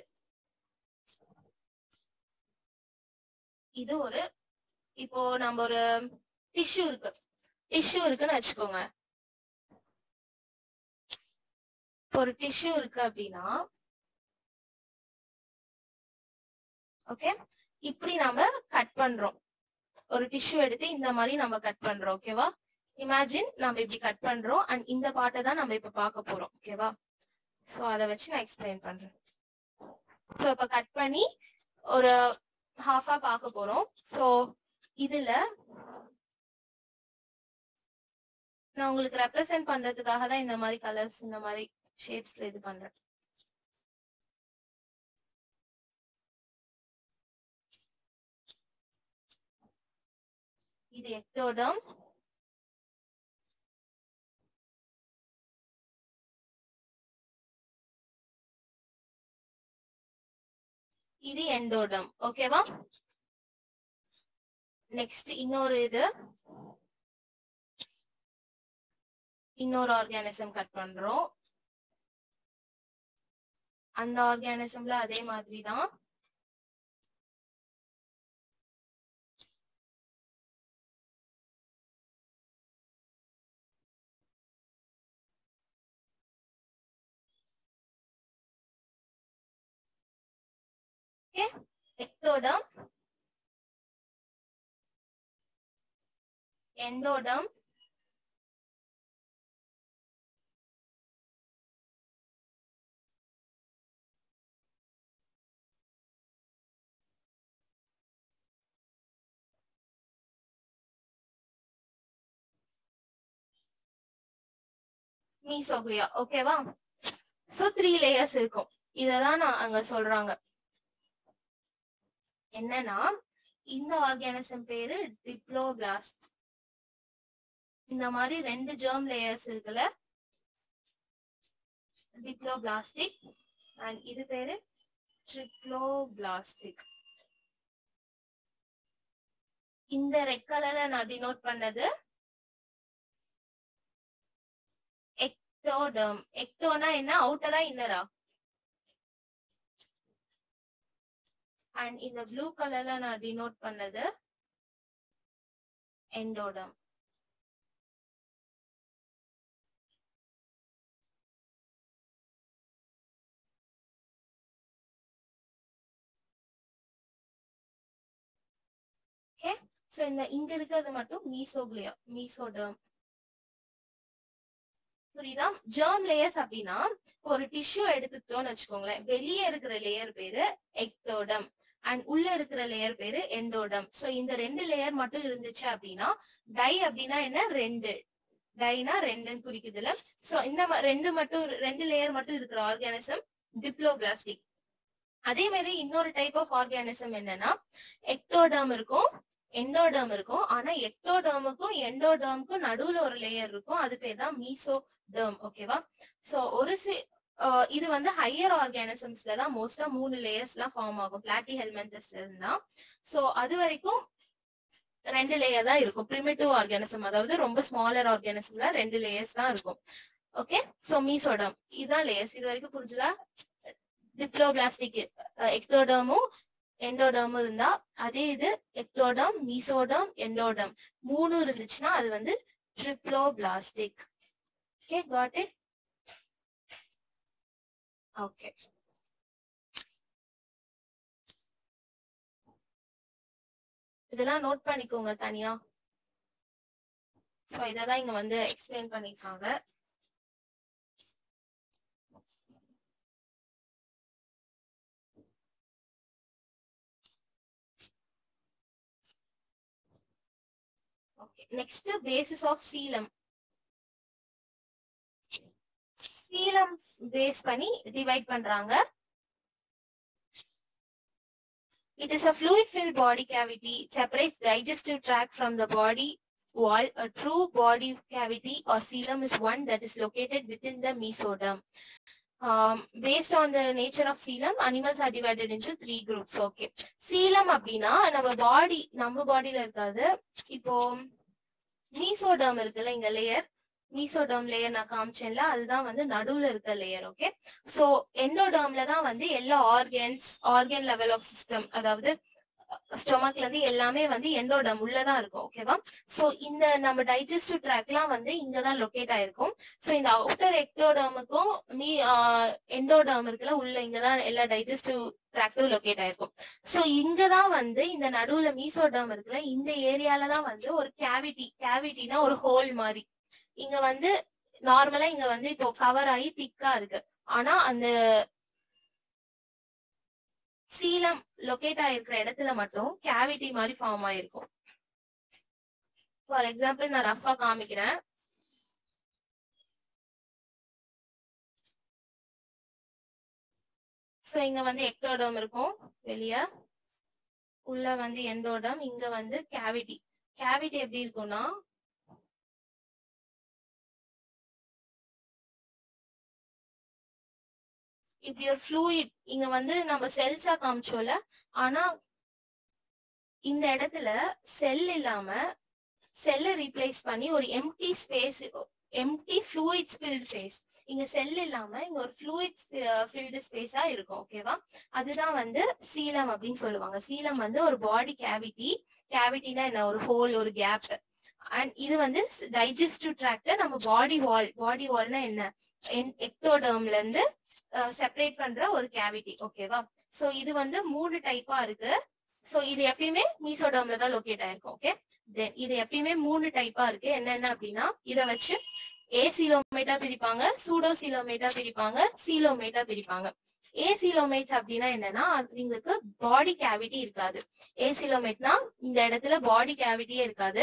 [SPEAKER 1] இது ஒரு, இப்போ நம்ம ஒரு டிஷ்யூ இருக்குன்னு வச்சுக்கோங்க. ஒரு டிஷ்யூ இருக்கு அப்படின்னா ஓகே, இப்படி நம்ம கட் பண்றோம். ஒரு டிஷ்யூ எடுத்து இந்த மாதிரி நம்ம கட் பண்றோம். ஓகேவா? இமேஜின் நம்ம இப்படி கட் பண்றோம் அண்ட் இந்த பார்ட்டை தான் நம்ம இப்ப பார்க்க போறோம். ஓகேவா? சோ அதை வச்சு நான் எக்ஸ்பிளைன் பண்றேன். சோ இப்ப கட் பண்ணி ஒரு ஹாஃபா பார்க்க போறோம். சோ இதுல நான் உங்களுக்கு ரெப்ரசென்ட் பண்றதுக்காக தான் இந்த மாதிரி கலர்ஸ், இந்த மாதிரி ஷேப்ஸ்ல இது பண்றேன். இது எக்டோடர்ம், இது எண்டோடர்ம். ஓகேவா? நெக்ஸ்ட் இன்னொரு ஆர்கானிசம் கட் பண்றோம். அந்த ஆர்கானிசம்ல அதே மாதிரி தான் எக்டோடர்ம், எண்டோடர்ம், மீசோகுலியா. ஓகேவா? சோ 3 லேயர்ஸ் இருக்கும். இததான் நான் அங்க சொல்றாங்க. என்னன்னா இந்த ஆர்கானிசம் பேரு டிப்ளோபிளாஸ்ட். இந்த மாதிரி 2 ஜெர்ம் லேயர்ஸ் இருக்குல்ல, டிப்ளோபிளாஸ்டிக், அண்ட் இது பேரு ட்ரிப்ளோபிளாஸ்டிக். இந்த ரெட் கலர்ல நான் டினோட் பண்ணது எக்டோடர்ம். எக்டோனா என்ன? அவுட்டரா இன்னரா? அண்ட் இந்த ப்ளூ கலர்ல நான் டினோட் பண்ணது எண்டோடர்ம். ஓகே. சோ இந்த இங்க இருக்கிறது மட்டும் மீசோகுலியா, மீசோடர்ம். புரியுதா? ஜெர்ம் லேயர்ஸ் அப்படின்னா ஒரு டிஷ்யூ எடுத்துக்கிட்டோம்னு வச்சுக்கோங்களேன். வெளியே இருக்கிற லேயர் பேரு எக்டோடர்ம் அண்ட் உள்ள இருக்கிற லேயர் பேரு எண்டோடர்ம். சோ இந்த 2 லேயர் மட்டும் இருந்துச்சு அப்படின்னா, டை அப்படின்னா என்ன? 2. டைனா 2ன்னு குறிக்குதுல. சோ இந்த 2 லேயர் மட்டும் இருக்கிற ஆர்கானிசம் டிப்ளோபிளாஸ்டிக். அதே மாதிரி இன்னொரு டைப் ஆஃப் ஆர்கானிசம் என்னன்னா, எக்டோடர்ம் இருக்கும், எண்டோடர்ம் இருக்கும். ஆனா எக்டோடர்முக்கும் எண்டோடர்முக்கும் நடுவுல ஒரு லேயர் இருக்கும். அது பேர் தான் மீசோடர்ம். ஓகேவா? சோ இது வந்து ஹையர் ஆர்கானிசம்ஸ்ல தான் மோஸ்டா 3 லேயர்ஸ் எல்லாம் ஃபார்ம் ஆகும். பிளாட்டிஹெல்மின்தஸ்ல இருந்தா. சோ அது வரைக்கும் 2 லேயர் தான் இருக்கும். பிரிமிட்டிவ் ஆர்கானிசம், அதாவது ரொம்ப ஸ்மாலர் ஆர்கானிசம்ல 2 லேயர்ஸ் தான் இருக்கும். ஓகே. சோ மீசோடர்ம் இதுதான் லேயர்ஸ். இது வரைக்கும் புரிஞ்சுதா? டிப்ளோபிளாஸ்டிக் எக்டோடர்மும் எண்டோடர்மும் இருந்தா, அதே இது எக்டோடர்ம், மீசோடர்ம், எண்டோடர்ம் 3 இருந்துச்சுன்னா அது வந்து triploblastic. Okay, got it? Okay, இதெல்லாம் நோட் பண்ணிக்கோங்க தனியா. சோ இததான் இங்க வந்து எக்ஸ்பிளைன் பண்ணிருக்காங்க. Next basis of coelom. Coelom base பண்ணி டிவைட் பண்றாங்க. It is a fluid-filled body cavity. It separates digestive tract from the body wall. A true body cavity or coelom is one that is located within the mesoderm. Based on the nature of coelom, animals are divided into 3 groups. Okay. Coelom அப்படினா நம்ம பாடியில இருக்காது. இப்போ mesoderm இருக்குல்ல, இங்க layer, mesoderm layer நான் காமிச்சேன்ல, அதுதான் வந்து நடுவுல இருக்க லேயர். ஓகே, சோ எண்டோடர்ம்ல தான் வந்து எல்லா ஆர்கன் லெவல் ஆஃப் சிஸ்டம், அதாவது ஸ்டொமக்ல இருந்து எல்லாமே வந்து எண்டோடர்ம் உள்ளதான் இருக்கும். ஓகேவா? சோ இந்த நம்ம டைஜஸ்டிவ் ட்ராக்லாம் வந்து இங்கதான் லொகேட் ஆயிருக்கும். சோ இந்த அவுட்டர் எக்டோடர்முக்கும் எண்டோடர்ம் இருக்குல்ல, உள்ள இங்கதான் எல்லா டைஜஸ்டிவ் ட்ராக்டும் லொகேட் ஆயிருக்கும். சோ இங்கதான் வந்து இந்த நடுவுல மீசோடர்ம் இருக்குல்ல, இந்த ஏரியாலதான் வந்து ஒரு கேவிட்டினா ஒரு ஹோல் மாதிரி. இங்க வந்து நார்மலா இங்க வந்து இப்போ கவர் ஆகி திக்கா இருக்கு. ஆனா அந்த சீலம் லொகேட் ஆயிருக்கிற இடத்துல மட்டும் கேவிட்டி மாதிரி ஃபார்ம் ஆயிருக்கும். ஃபார் எக்ஸாம்பிள் நான் ரஃபா காமிக்கிறேன். சோ இங்க வந்து எக்டோடர்ம் இருக்கும் வெளிய, உள்ள வந்து எண்டோடர்ம், இங்க வந்து கேவிட்டி எப்படி இருக்கும்னா இப்படி ஒரு ஃப்ளூயிட் இங்க வந்து நம்ம செல்ஸா காமிச்சோல, ஆனா இந்த இடத்துல செல் இல்லாம செல்லை ரீப்ளேஸ் பண்ணி ஒரு empty space, empty fluid filled space, இங்க செல் இல்லாம இங்க ஒரு ஃப்ளூயிட் ஃபில்டு ஸ்பேஸா இருக்கும். ஓகேவா? அதுதான் வந்து சீலம் அப்படின்னு சொல்லுவாங்க. சீலம் வந்து ஒரு பாடி கேவிட்டினா என்ன, ஒரு ஹோல், ஒரு கேப். அண்ட் இது வந்து டைஜஸ்டிவ் ட்ராக்ட நம்ம பாடி வால்னா என்ன, எக்டோடர்ம்ல இருந்து செப்பரேட் பண்ற ஒரு கேவிட்டி. ஓகேவா? சோ இது வந்து 3 டைப்பா இருக்கு. சோ இது எப்பயுமே மீசோடர்ம்ல தான் லொகேட் ஆயிருக்கும். ஓகே, தென் இது எப்பயுமே 3 டைப்பா இருக்கு. என்னென்ன அப்படின்னா, இத வச்சு ஏசிலோமேட்டா பிரிப்பாங்க, சூடோசிலோமேட்டா பிரிப்பாங்க, சீலோமேட்டா பிரிப்பாங்க. ஏசிலோமேட்ஸ் அப்படின்னா என்னன்னா, உங்களுக்கு பாடி கேவிட்டி இருக்காது. ஏசிலோமேட்னா இந்த இடத்துல பாடி கேவிட்டியே இருக்காது.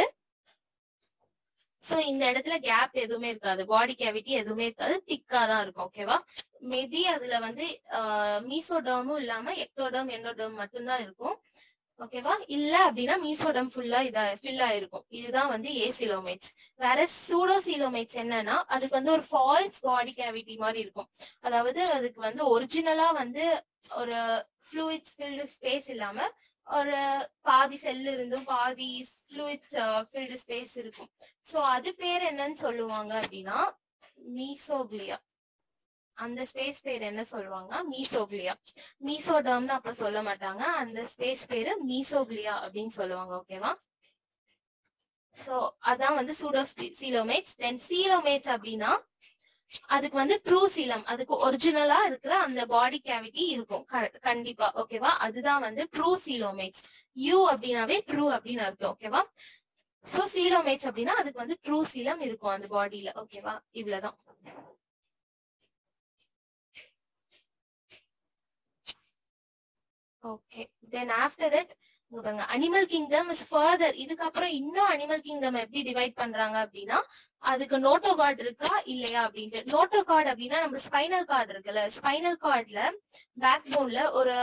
[SPEAKER 1] சோ இந்த இடத்துல கேப் எதுவுமே இருக்காது, பாடி கேவிட்டி எதுவுமே இருக்காது, திக்கா தான் இருக்கும். ஓகேவா? மேபி அதுல வந்து மீசோடர்மும் இல்லாம எக்டோடர்ம் எண்டோடர்ம் மட்டும்தான் இருக்கும். ஓகேவா? இல்ல அப்படின்னா மீசோடர்ம் ஃபுல்லா ஃபில் ஆயிருக்கும். இதுதான் வந்து ஏசிலோமேட்ஸ். வேற சூடோசிலோமேட்ஸ் என்னன்னா, அதுக்கு வந்து ஒரு ஃபால்ஸ் பாடி கேவிட்டி மாதிரி இருக்கும். அதாவது அதுக்கு வந்து ஒரிஜினலா வந்து ஒரு ஃப்ளூயிட்ஸ் ஃபில்டு ஸ்பேஸ் இல்லாம ஒரு பாதி செல் இருந்தும் பாதி ஃப்ளூயிட்ஸ் ஃபில்டு ஸ்பேஸ் இருக்கும். சோ அது பேர் என்னன்னு சொல்லுவாங்க அப்படின்னா மீசோக்லியா. அந்த ஸ்பேஸ் பேர் என்ன சொல்லுவாங்க, மீசோக்லியா. மீசோடர்ம்னு அப்ப சொல்ல மாட்டாங்க, அந்த ஸ்பேஸ் பேரு மீசோக்லியா அப்படின்னு சொல்லுவாங்க. ஓகேவா? சோ அதான் வந்து சூடோசிலோமேட்ஸ். தென் சீலோமேட்ஸ் அப்படின்னா அதுக்கு வந்து ட்ரூ சீலம், அதுக்கு ஒரிஜினலா இருக்கிற அந்த பாடி கேவிட்டி இருக்கும் கண்டிப்பா. ஓகேவா? அதுதான் வந்து ட்ரூ சீலோமேட்ஸ். யூ அப்படின்னாவே ட்ரூ அப்படின்னு அர்த்தம். ஓகேவா? சோ சீலோமேட்ஸ் அப்படின்னா அதுக்கு வந்து ட்ரூ சீலம் இருக்கும் அந்த பாடியில. ஓகேவா? இவ்வளவுதான். Okay, then after that animal kingdom is further. இதுக்கப்புறம் இன்னும் அனிமல் கிங்டம் எப்படி டிவைட் பண்றாங்க அப்படின்னா, அதுக்கு நோட்டோகார்டு இருக்கா இல்லையா அப்படின்ட்டு. நோட்டோகார்டு அப்படின்னா நம்ம ஸ்பைனல் கார்டு இருக்குல்ல, ஸ்பைனல் கார்டுல பேக் போன்ல ஒரு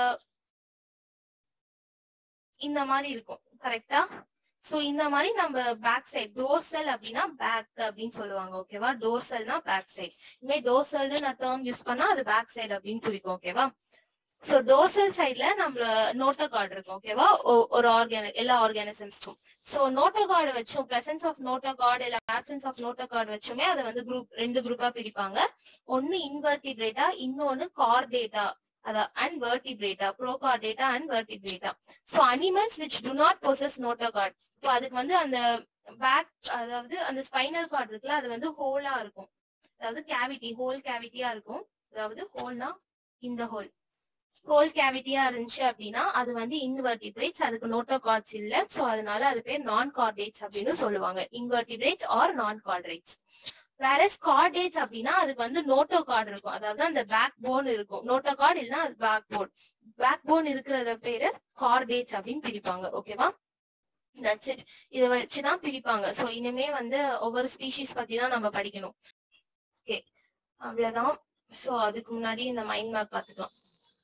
[SPEAKER 1] இந்த மாதிரி இருக்கும். கரெக்டா? சோ இந்த மாதிரி நம்ம பேக் சைட், டோர்சல் அப்படின்னா பேக் அப்படின்னு சொல்லுவாங்க. ஓகேவா? டோர்சல்னா பேக் சைட். இனிமே டோர்சல்னு நான் டேர்ம் யூஸ் பண்ணா அது பேக் சைடு அப்படின்னு குறிக்கும். ஓகேவா? சோ டோர்சல் சைட்ல நம்ம நோட்டோகார்டு இருக்கும். ஓகேவா? ஒரு எல்லா ஆர்கானிசம்ஸ்க்கும். சோ நோட்டோகார்டு வச்சும், பிரசன்ஸ் ஆஃப் நோட்டோகார்டு இல்ல ஆப்சன்ஸ் ஆஃப் நோட்டோகார்டு வச்சுமே அதை வந்து 2 குரூப்பா பிரிப்பாங்க. ஒன்னு இன்வெர்டிபிரேட்டா, இன்னொன்னு chordata and vertebrata, prochordata and vertebrata. So animals which do not possess notochord. So அதுக்கு வந்து அந்த பேக், அதாவது அந்த ஸ்பைனல் கார்டு இருக்குல்ல, அது வந்து ஹோலா இருக்கும். அதாவது கேவிட்டி, ஹோல் கேவிட்டியா இருக்கும். அதாவது ஹோல்னா இந்த ஹோல் கேவிட்டியா இருந்துச்சு அப்படின்னா அது வந்து இன்வெர்டிபிரேட்ஸ், அதுக்கு நோட்டோகார்ட்ஸ் இல்ல, சோ அதனால அது பேர் நான் கார்டேட்ஸ் அப்படின்னு சொல்லுவாங்க. Invertebrates are non chordates. Whereas chordates அப்படின்னா அதுக்கு வந்து நோட்டோகார்ட் இருக்கும், அதாவது அந்த பேக் போன் இருக்கும். நோட்டோகார்ட் இல்லைன்னா அது பேக் போன் இருக்கிறத பேரு கார்டேட்ஸ் அப்படின்னு பிரிப்பாங்க. ஓகேவா, தட்ஸ் இட். இதை வச்சுதான் பிரிப்பாங்க. சோ இனிமே வந்து ஒவ்வொரு ஸ்பீஷிஸ் பத்தி தான் நம்ம படிக்கணும். ஓகே, அவ்வளவுதான். சோ அதுக்கு முன்னாடி இந்த மைண்ட் மேப் பாத்துக்கலாம்.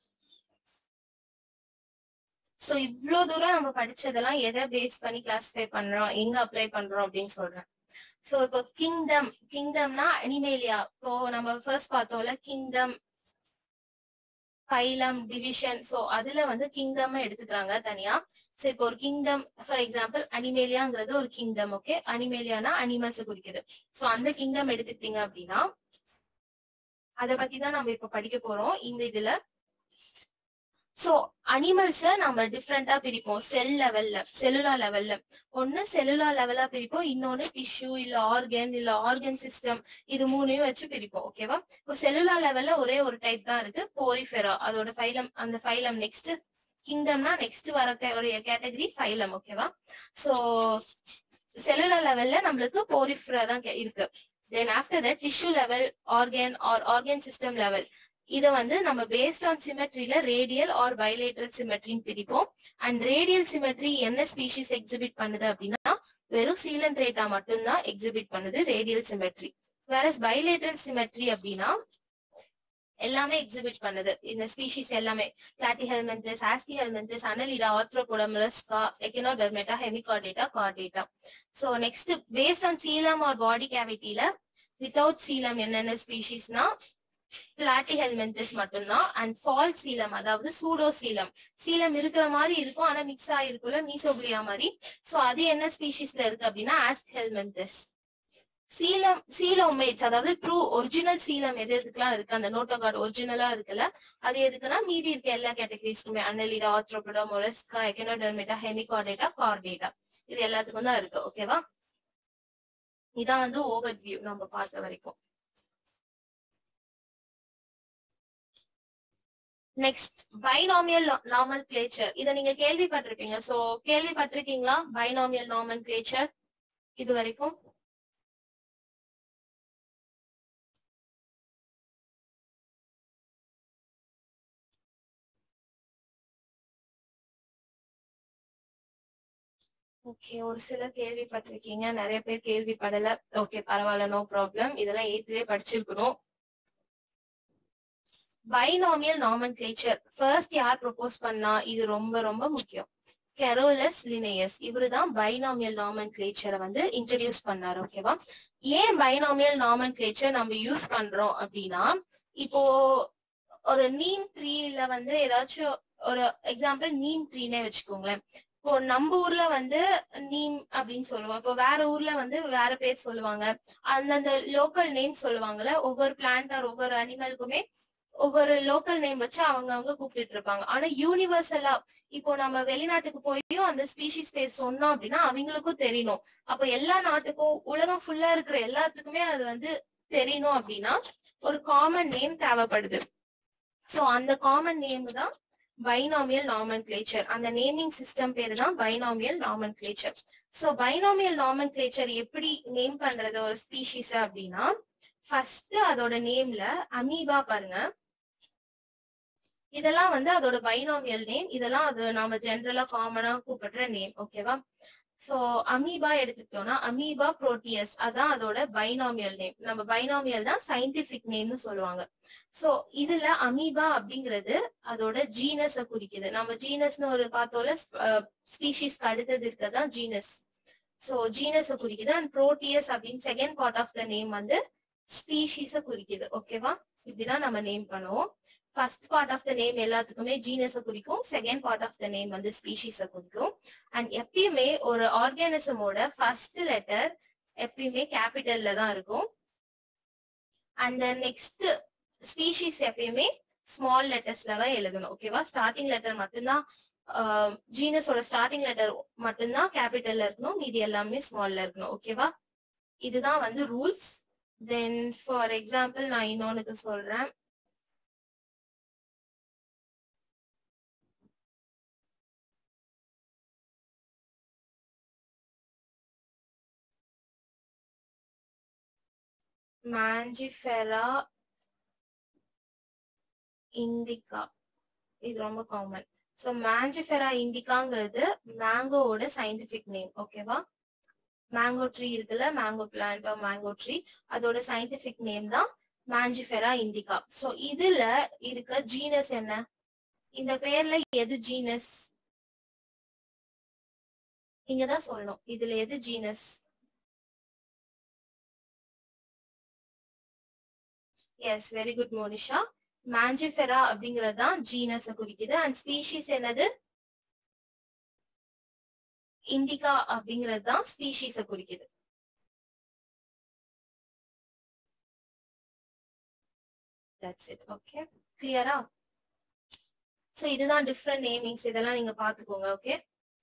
[SPEAKER 1] சோ இவ்வளவு தூரம் நம்ம படிச்சதெல்லாம் எதை பேஸ் பண்ணி கிளாஸிஃபை பண்றோம், எங்க அப்ளை பண்றோம் அப்படின்னு சொல்றேன். சோ இப்போ கிங்டம்னா அனிமேலியா. இப்போ நம்ம ஃபர்ஸ்ட் பார்த்தோம்ல கிங்டம், பைலம், டிவிஷன். சோ அதுல வந்து கிங்டம் எடுத்துக்கிறாங்க தனியா. சோ இப்போ ஒரு கிங்டம் ஃபார் எக்ஸாம்பிள் அனிமேலியாங்கிறது ஒரு கிங்டம். ஓகே, அனிமேலியானா அனிமல்ஸ் குறிக்குது. சோ அந்த கிங்டம் எடுத்துக்கிட்டீங்க அப்படின்னா அதை பத்தி தான் நம்ம இப்ப படிக்க போறோம் இந்த இதுல. சோ அனிமல்ஸ நம்ம டிஃப்ரெண்டா பிரிப்போம் செல் லெவல்ல, செல்லுலார் லெவல்ல. ஒன்னு செல்லுலார் லெவலா பிரிப்போம், இன்னொன்னு டிஷ்யூ இல்ல ஆர்கன் சிஸ்டம், இது மூணையும் வச்சு பிரிப்போம். ஓகேவா, இப்போ செல்லுலார் லெவல்ல ஒரே ஒரு டைப் தான் இருக்கு, போரிஃபெரா. அதோட ஃபைலம், அந்த ஃபைலம் நெக்ஸ்ட் கிங்டம்னா நெக்ஸ்ட் வர ஒரு கேட்டகரி ஃபைலம். ஓகேவா, சோ செல்லுலார் லெவல்ல நம்மளுக்கு போரிஃபெரா தான் இருக்கு. Then after that tissue level, organ system level. இத வந்து நம்ம பேஸ்ட் ஆன் சிமெட்ரியில ரேடியல் ஆர் பைலேட்டரல் சிமெட்ரின்னு பிரிப்போம். அண்ட் ரேடியல் சிமெட்ரி என்ன ஸ்பீஷிஸ் எக்ஸிபிட் பண்ணுது அப்படின்னா வெறும் சீலன்ட்ரேட்டா மட்டும்தான் எக்ஸிபிட் பண்ணுது ரேடியல் சிமெட்ரி. வேற பைலேட்டரல் சிமெட்ரி அப்படின்னா எல்லாமே எக்ஸிபிட் பண்ணுது இந்த ஸ்பீஷிஸ் எல்லாமே. Platyhelminthes, aschelminthes, annelida, arthropoda, mollusca, echinodermata, hemichordata, chordata. So next based on Seelam or body கேவிட்டில வித்தவுட் சீலம் என்னென்ன ஸ்பீஷிஸ்னா பிளாட்டிஹெல்மின்தஸ் மட்டும்தான். அண்ட் ஃபால்ஸ் சீலம், அதாவது சூடோ சீலம், சீலம் இருக்கிற மாதிரி இருக்கும் ஆனா மிக்ஸ் ஆயிருக்கும்ல மீசோபிலியா மாதிரி. சோ அது என்ன ஸ்பீஷிஸ்ல இருக்கு அப்படின்னா ஆஸ்டிஹெல்மின்தஸ். சீலோமேட்ஸ், அதாவது ட்ரூ ஒரிஜினல் சீலம் எது எதுக்கெல்லாம் இருக்கு, அந்த நோட்டோகார்ட் ஒரிஜினலா இருக்குல்ல, அது எதுக்குன்னா மீதி இருக்க எல்லா கேட்டகரிஸ்க்குமே annelida, arthropoda, mollusca, echinodermata, hemichordata, chordata, இது எல்லாத்துக்கும் தான் இருக்கு. ஓகேவா, இதான் வந்து ஓவர் வியூ நம்ம பார்த்த வரைக்கும். Next binomial nomenclature. இத நீங்க கேள்விப்பட்டிருப்பீங்க. சோ கேள்விப்பட்டிருக்கீங்களா பைனாமியல் நாமன்கிளேச்சர் இது வரைக்கும்? ஓகே, ஒரு சிலர் கேள்விப்பட்டிருக்கீங்க, நிறைய பேர் கேள்விப்படல. ஓகே பரவாயில்ல, நோ ப்ராப்ளம். இதெல்லாம் எயித்லயே படிச்சிருக்கணும். பைனாமியல் நாமன்கிளேச்சர் ஃபர்ஸ்ட் யார் ப்ரொபோஸ் பண்ணா, இது ரொம்ப ரொம்ப முக்கியம். கெரோலஸ் லினேயஸ், இவருதான் பைனாமியல் நாமன்கிளேச்சரை வந்து இன்ட்ரடியூஸ் பண்ணாரு. ஓகேவா, ஏன் பைனாமியல் நாமன்கிளேச்சர் நம்ம யூஸ் பண்றோம் அப்படின்னா, இப்போ ஒரு நீம் ட்ரீல வந்து ஏதாச்சும் ஒரு எக்ஸாம்பிள் நீம் ட்ரீனே வச்சுக்கோங்களேன். இப்போ நம்ம ஊர்ல வந்து நீம் அப்படின்னு சொல்லுவோம், இப்போ வேற ஊர்ல வந்து வேற பேர் சொல்லுவாங்க. அந்தந்த லோக்கல் நேம் சொல்லுவாங்கல்ல, ஒவ்வொரு பிளான்ட் ஆர் ஒவ்வொரு அனிமலுக்குமே ஒவ்வொரு லோக்கல் நேம் வச்சு அவங்க கூப்பிட்டு இருப்பாங்க. ஆனா யூனிவர்சலா இப்போ நம்ம வெளிநாட்டுக்கு போயும் அந்த ஸ்பீஷிஸ் பேர் சொன்னோம் அப்படின்னா அவங்களுக்கும் தெரியணும். அப்போ எல்லா நாட்டுக்கும் உலகம் ஃபுல்லா இருக்கிற எல்லாத்துக்குமே அது வந்து தெரியணும் அப்படின்னா ஒரு காமன் நேம் தேவைப்படுது. சோ அந்த காமன் நேம் தான் பைனாமியல் நாமன்கிளேச்சர். அந்த நேமிங் சிஸ்டம் பேரு தான் binomial nomenclature. So binomial nomenclature எப்படி நேம் பண்றது ஒரு ஸ்பீஷிஸ் அப்படின்னா, ஃபர்ஸ்ட் அதோட நேம்ல அமீபா பாருங்க, இதெல்லாம் வந்து அதோட பைனாமியல் நேம். இதெல்லாம் அது நாம ஜென்ரலா காமனா கூப்பிடுற நேம். ஓகேவா, சோ அமீபா எடுத்துக்கிட்டோம்னா அமீபா புரோட்டியஸ், அதான் அதோட பைனாமியல் நேம். நம்ம பைனாமியல் தான் சயின்டிபிக் நேம்னு சொல்லுவாங்க. சோ இதுல அமீபா அப்படிங்கிறது அதோட ஜீனஸ குறிக்குது. நம்ம ஜீனஸ்னு ஒரு பார்த்தோம்ல, ஸ்பீஷிஸ்க்கு அடுத்தது இருக்கதான் ஜீனஸ். சோ ஜீனஸ குறிக்குது. அண்ட் புரோட்டியஸ் அப்படின்னு second part of the name வந்து ஸ்பீஷிஸ குறிக்குது. ஓகேவா, இப்படிதான் நம்ம நேம் பண்ணுவோம். First part of the name எல்லாத்துக்குமே ஜீனஸ குறிக்கும், second part of the name வந்து ஸ்பீஷிஸ குறிக்கும். அண்ட் எப்பயுமே ஒரு ஆர்கானிசமோட ஃபர்ஸ்ட் லெட்டர் எப்பயுமே கேபிட்டல்ல தான் இருக்கும். அண்ட் நெக்ஸ்ட் ஸ்பீஷிஸ் எப்பயுமே ஸ்மால் லெட்டர்ஸ்ல தான் எழுதணும். ஓகேவா, ஸ்டார்டிங் லெட்டர் மட்டும்தான், ஜீனஸோட ஸ்டார்டிங் லெட்டர் மட்டும்தான் கேபிட்டல்ல இருக்கணும், மீதி எல்லாமே ஸ்மால்ல இருக்கணும். ஓகேவா, இதுதான் வந்து ரூல்ஸ். தென் ஃபார் எக்ஸாம்பிள் நான் இன்னொன்னுக்கு சொல்றேன். Mangifera indica. இது ரொம்ப காமன். சோ Mangifera indicaங்கிறது மேங்கோவோட சயின்டிபிக் நேம். ஓகேவா? மேங்கோ ட்ரீ இருக்குல்ல, மேங்கோ பிளான்ட் மேங்கோ ட்ரீ, அதோட சயின்டிபிக் நேம் தான் Mangifera indica. சோ இதுல இருக்க ஜீனஸ் என்ன? இந்த பேர்ல எது ஜீனஸ்? நீங்க தான் சொல்லணும். இதுல எது genus? Yes, very good Monisha. Mangifera அப்படிங்கிறது தான் ஜீனஸ் குறிக்குது. அண்ட் ஸ்பீஷீஸ் என்னது? இண்டிகா அப்படிங்கிறது தான் ஸ்பீஷீஸ குறிக்குது. That's it. Okay. Clear-ஆ? சோ இதுதான் டிஃபரண்ட் நேமிங்ஸ். இதெல்லாம் நீங்க பாத்துக்கோங்க. Okay